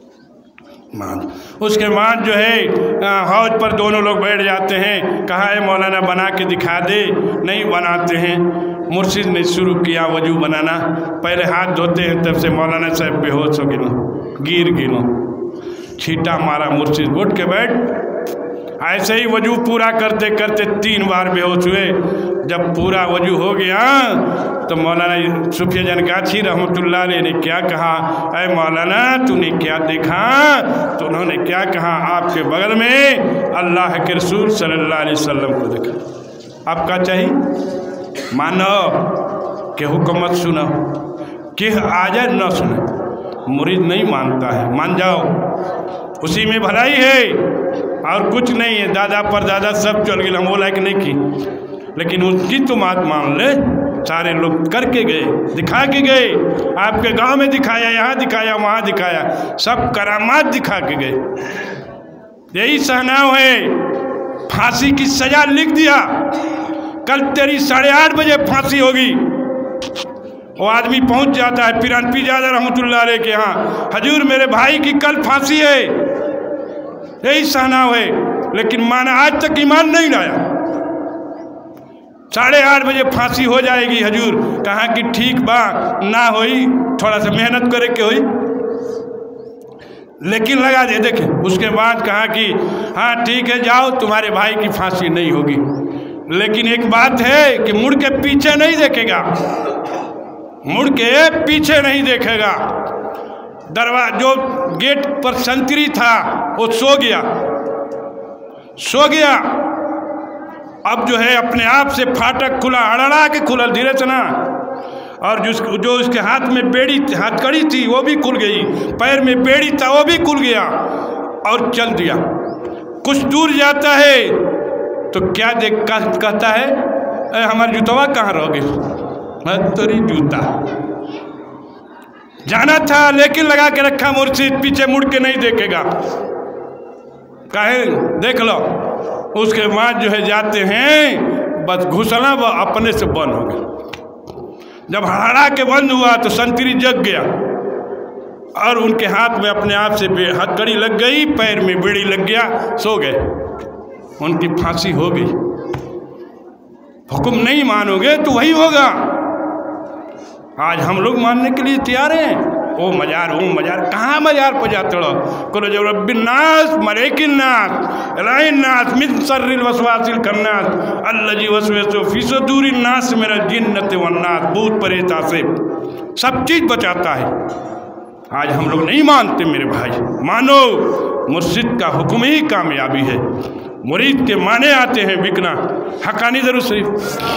उसके बाद जो है हौज पर दोनों लोग बैठ जाते हैं। कहा है मौलाना बना के दिखा दे, नहीं बनाते हैं। मुर्शिद ने शुरू किया वजू बनाना, पहले हाथ धोते हैं, तब से मौलाना साहब बेहोश हो गिर छींटा मारा। मुर्शिद उठ के बैठ, ऐसे ही वजू पूरा करते करते 3 बार बेहोश हुए। जब पूरा वजू हो गया तो मौलाना सूफी जनगाछी रहमतुल्लाह अलैह ने क्या कहा, ऐ मौलाना तूने क्या देखा? तो उन्होंने क्या कहा, आपके बगल में अल्लाह के रसूल सल्लल्लाहु अलैहि वसल्लम को देखा। आप क्या चाहिए? मानो कि हुक्म मत सुनो, कि आजा न सुने। मुरीद नहीं मानता है, मान जाओ, उसी में भलाई है और कुछ नहीं है। दादा पर दादा सब चल गए, हम वो लायक नहीं की, लेकिन उसकी तो बात मान ले। सारे लोग करके गए, दिखा के गए, आपके गांव में दिखाया, यहाँ दिखाया, वहाँ दिखाया, सब करामात दिखा के गए। यही सहनाव है। फांसी की सजा लिख दिया, कल तेरी 8:30 बजे फांसी होगी। वो आदमी पहुंच जाता है पीरान पीरजादा रहमतुल्लाह अलैह के यहाँ, हजूर मेरे भाई की कल फांसी है। यही सहनाव है, लेकिन माना आज तक ईमान नहीं लाया। 8:30 बजे फांसी हो जाएगी हजूर। कहा कि ठीक बा, ना होई थोड़ा सा मेहनत करे के होई, लेकिन लगा दे। देखे उसके बाद कहा कि हाँ ठीक है जाओ, तुम्हारे भाई की फांसी नहीं होगी, लेकिन एक बात है कि मुड़ के पीछे नहीं देखेगा, मुड़ के पीछे नहीं देखेगा। दरवाजा जो गेट पर संतरी था वो सो गया। अब जो है अपने आप से फाटक खुला, अड़ड़ा के खुला धीरे से ना, और जो उसके हाथ में बेड़ी हथकड़ी थी वो भी खुल गई, पैर में बेड़ी था वो भी खुल गया और चल दिया। कुछ दूर जाता है तो क्या कहता है, हमारी जूतवा कहाँ रह गई? तेरी जूता जाना था लेकिन लगा के रखा मुर्शिद, पीछे मुड़ के नहीं देखेगा। कहे देख लो। उसके बाद जो है जाते हैं, बस घुसना वो अपने से बंद हो गया। जब हड़ा के बंद हुआ तो संतरी जग गया और उनके हाथ में अपने आप से हथकड़ी लग गई, पैर में बेड़ी लग गया, सो गए। उनकी फांसी हो गई। हुक्म नहीं मानोगे तो वही होगा। आज हम लोग मानने के लिए तैयार हैं। ओ मजार कहाँ मजार पर जाते हो? कुल जो रब्बिन्नास मलेकिन्नास इलाहिन्नास मिन शर्रिल वसवासिल खन्नास अल्लज़ी वसवसु फी सुदूरिन नास मिनल जिन्नति वन्नास। भूत प्रेत से सब चीज़ बचाता है। आज हम लोग नहीं मानते मेरे भाई। मानो, मुर्शिद का हुक्म ही कामयाबी है। मुरीद के माने आते हैं बिकना। हकानी दरूद शरीफ।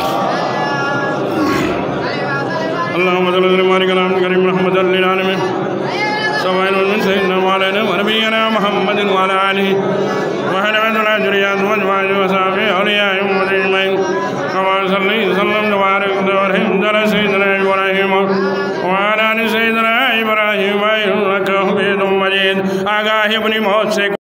अल्लाहुम्मा सल्ली अला कलाम करीम रहमतुल लिल आलमीन सवाइनुन सय्यिदिना मौलाना व नबीना मुहम्मदिन व अला आलिहि व अज़वाजिही व ज़ुर्रिय्यतिही व सहबिही औलियाए मुतक़ीन कमा सल्लल्लाहु अला सय्यिदिना इब्राहीम व अला आलि सय्यिदिना इब्राहीम इन्नका हमीदुम मजीद। आगाही अपनी मौत से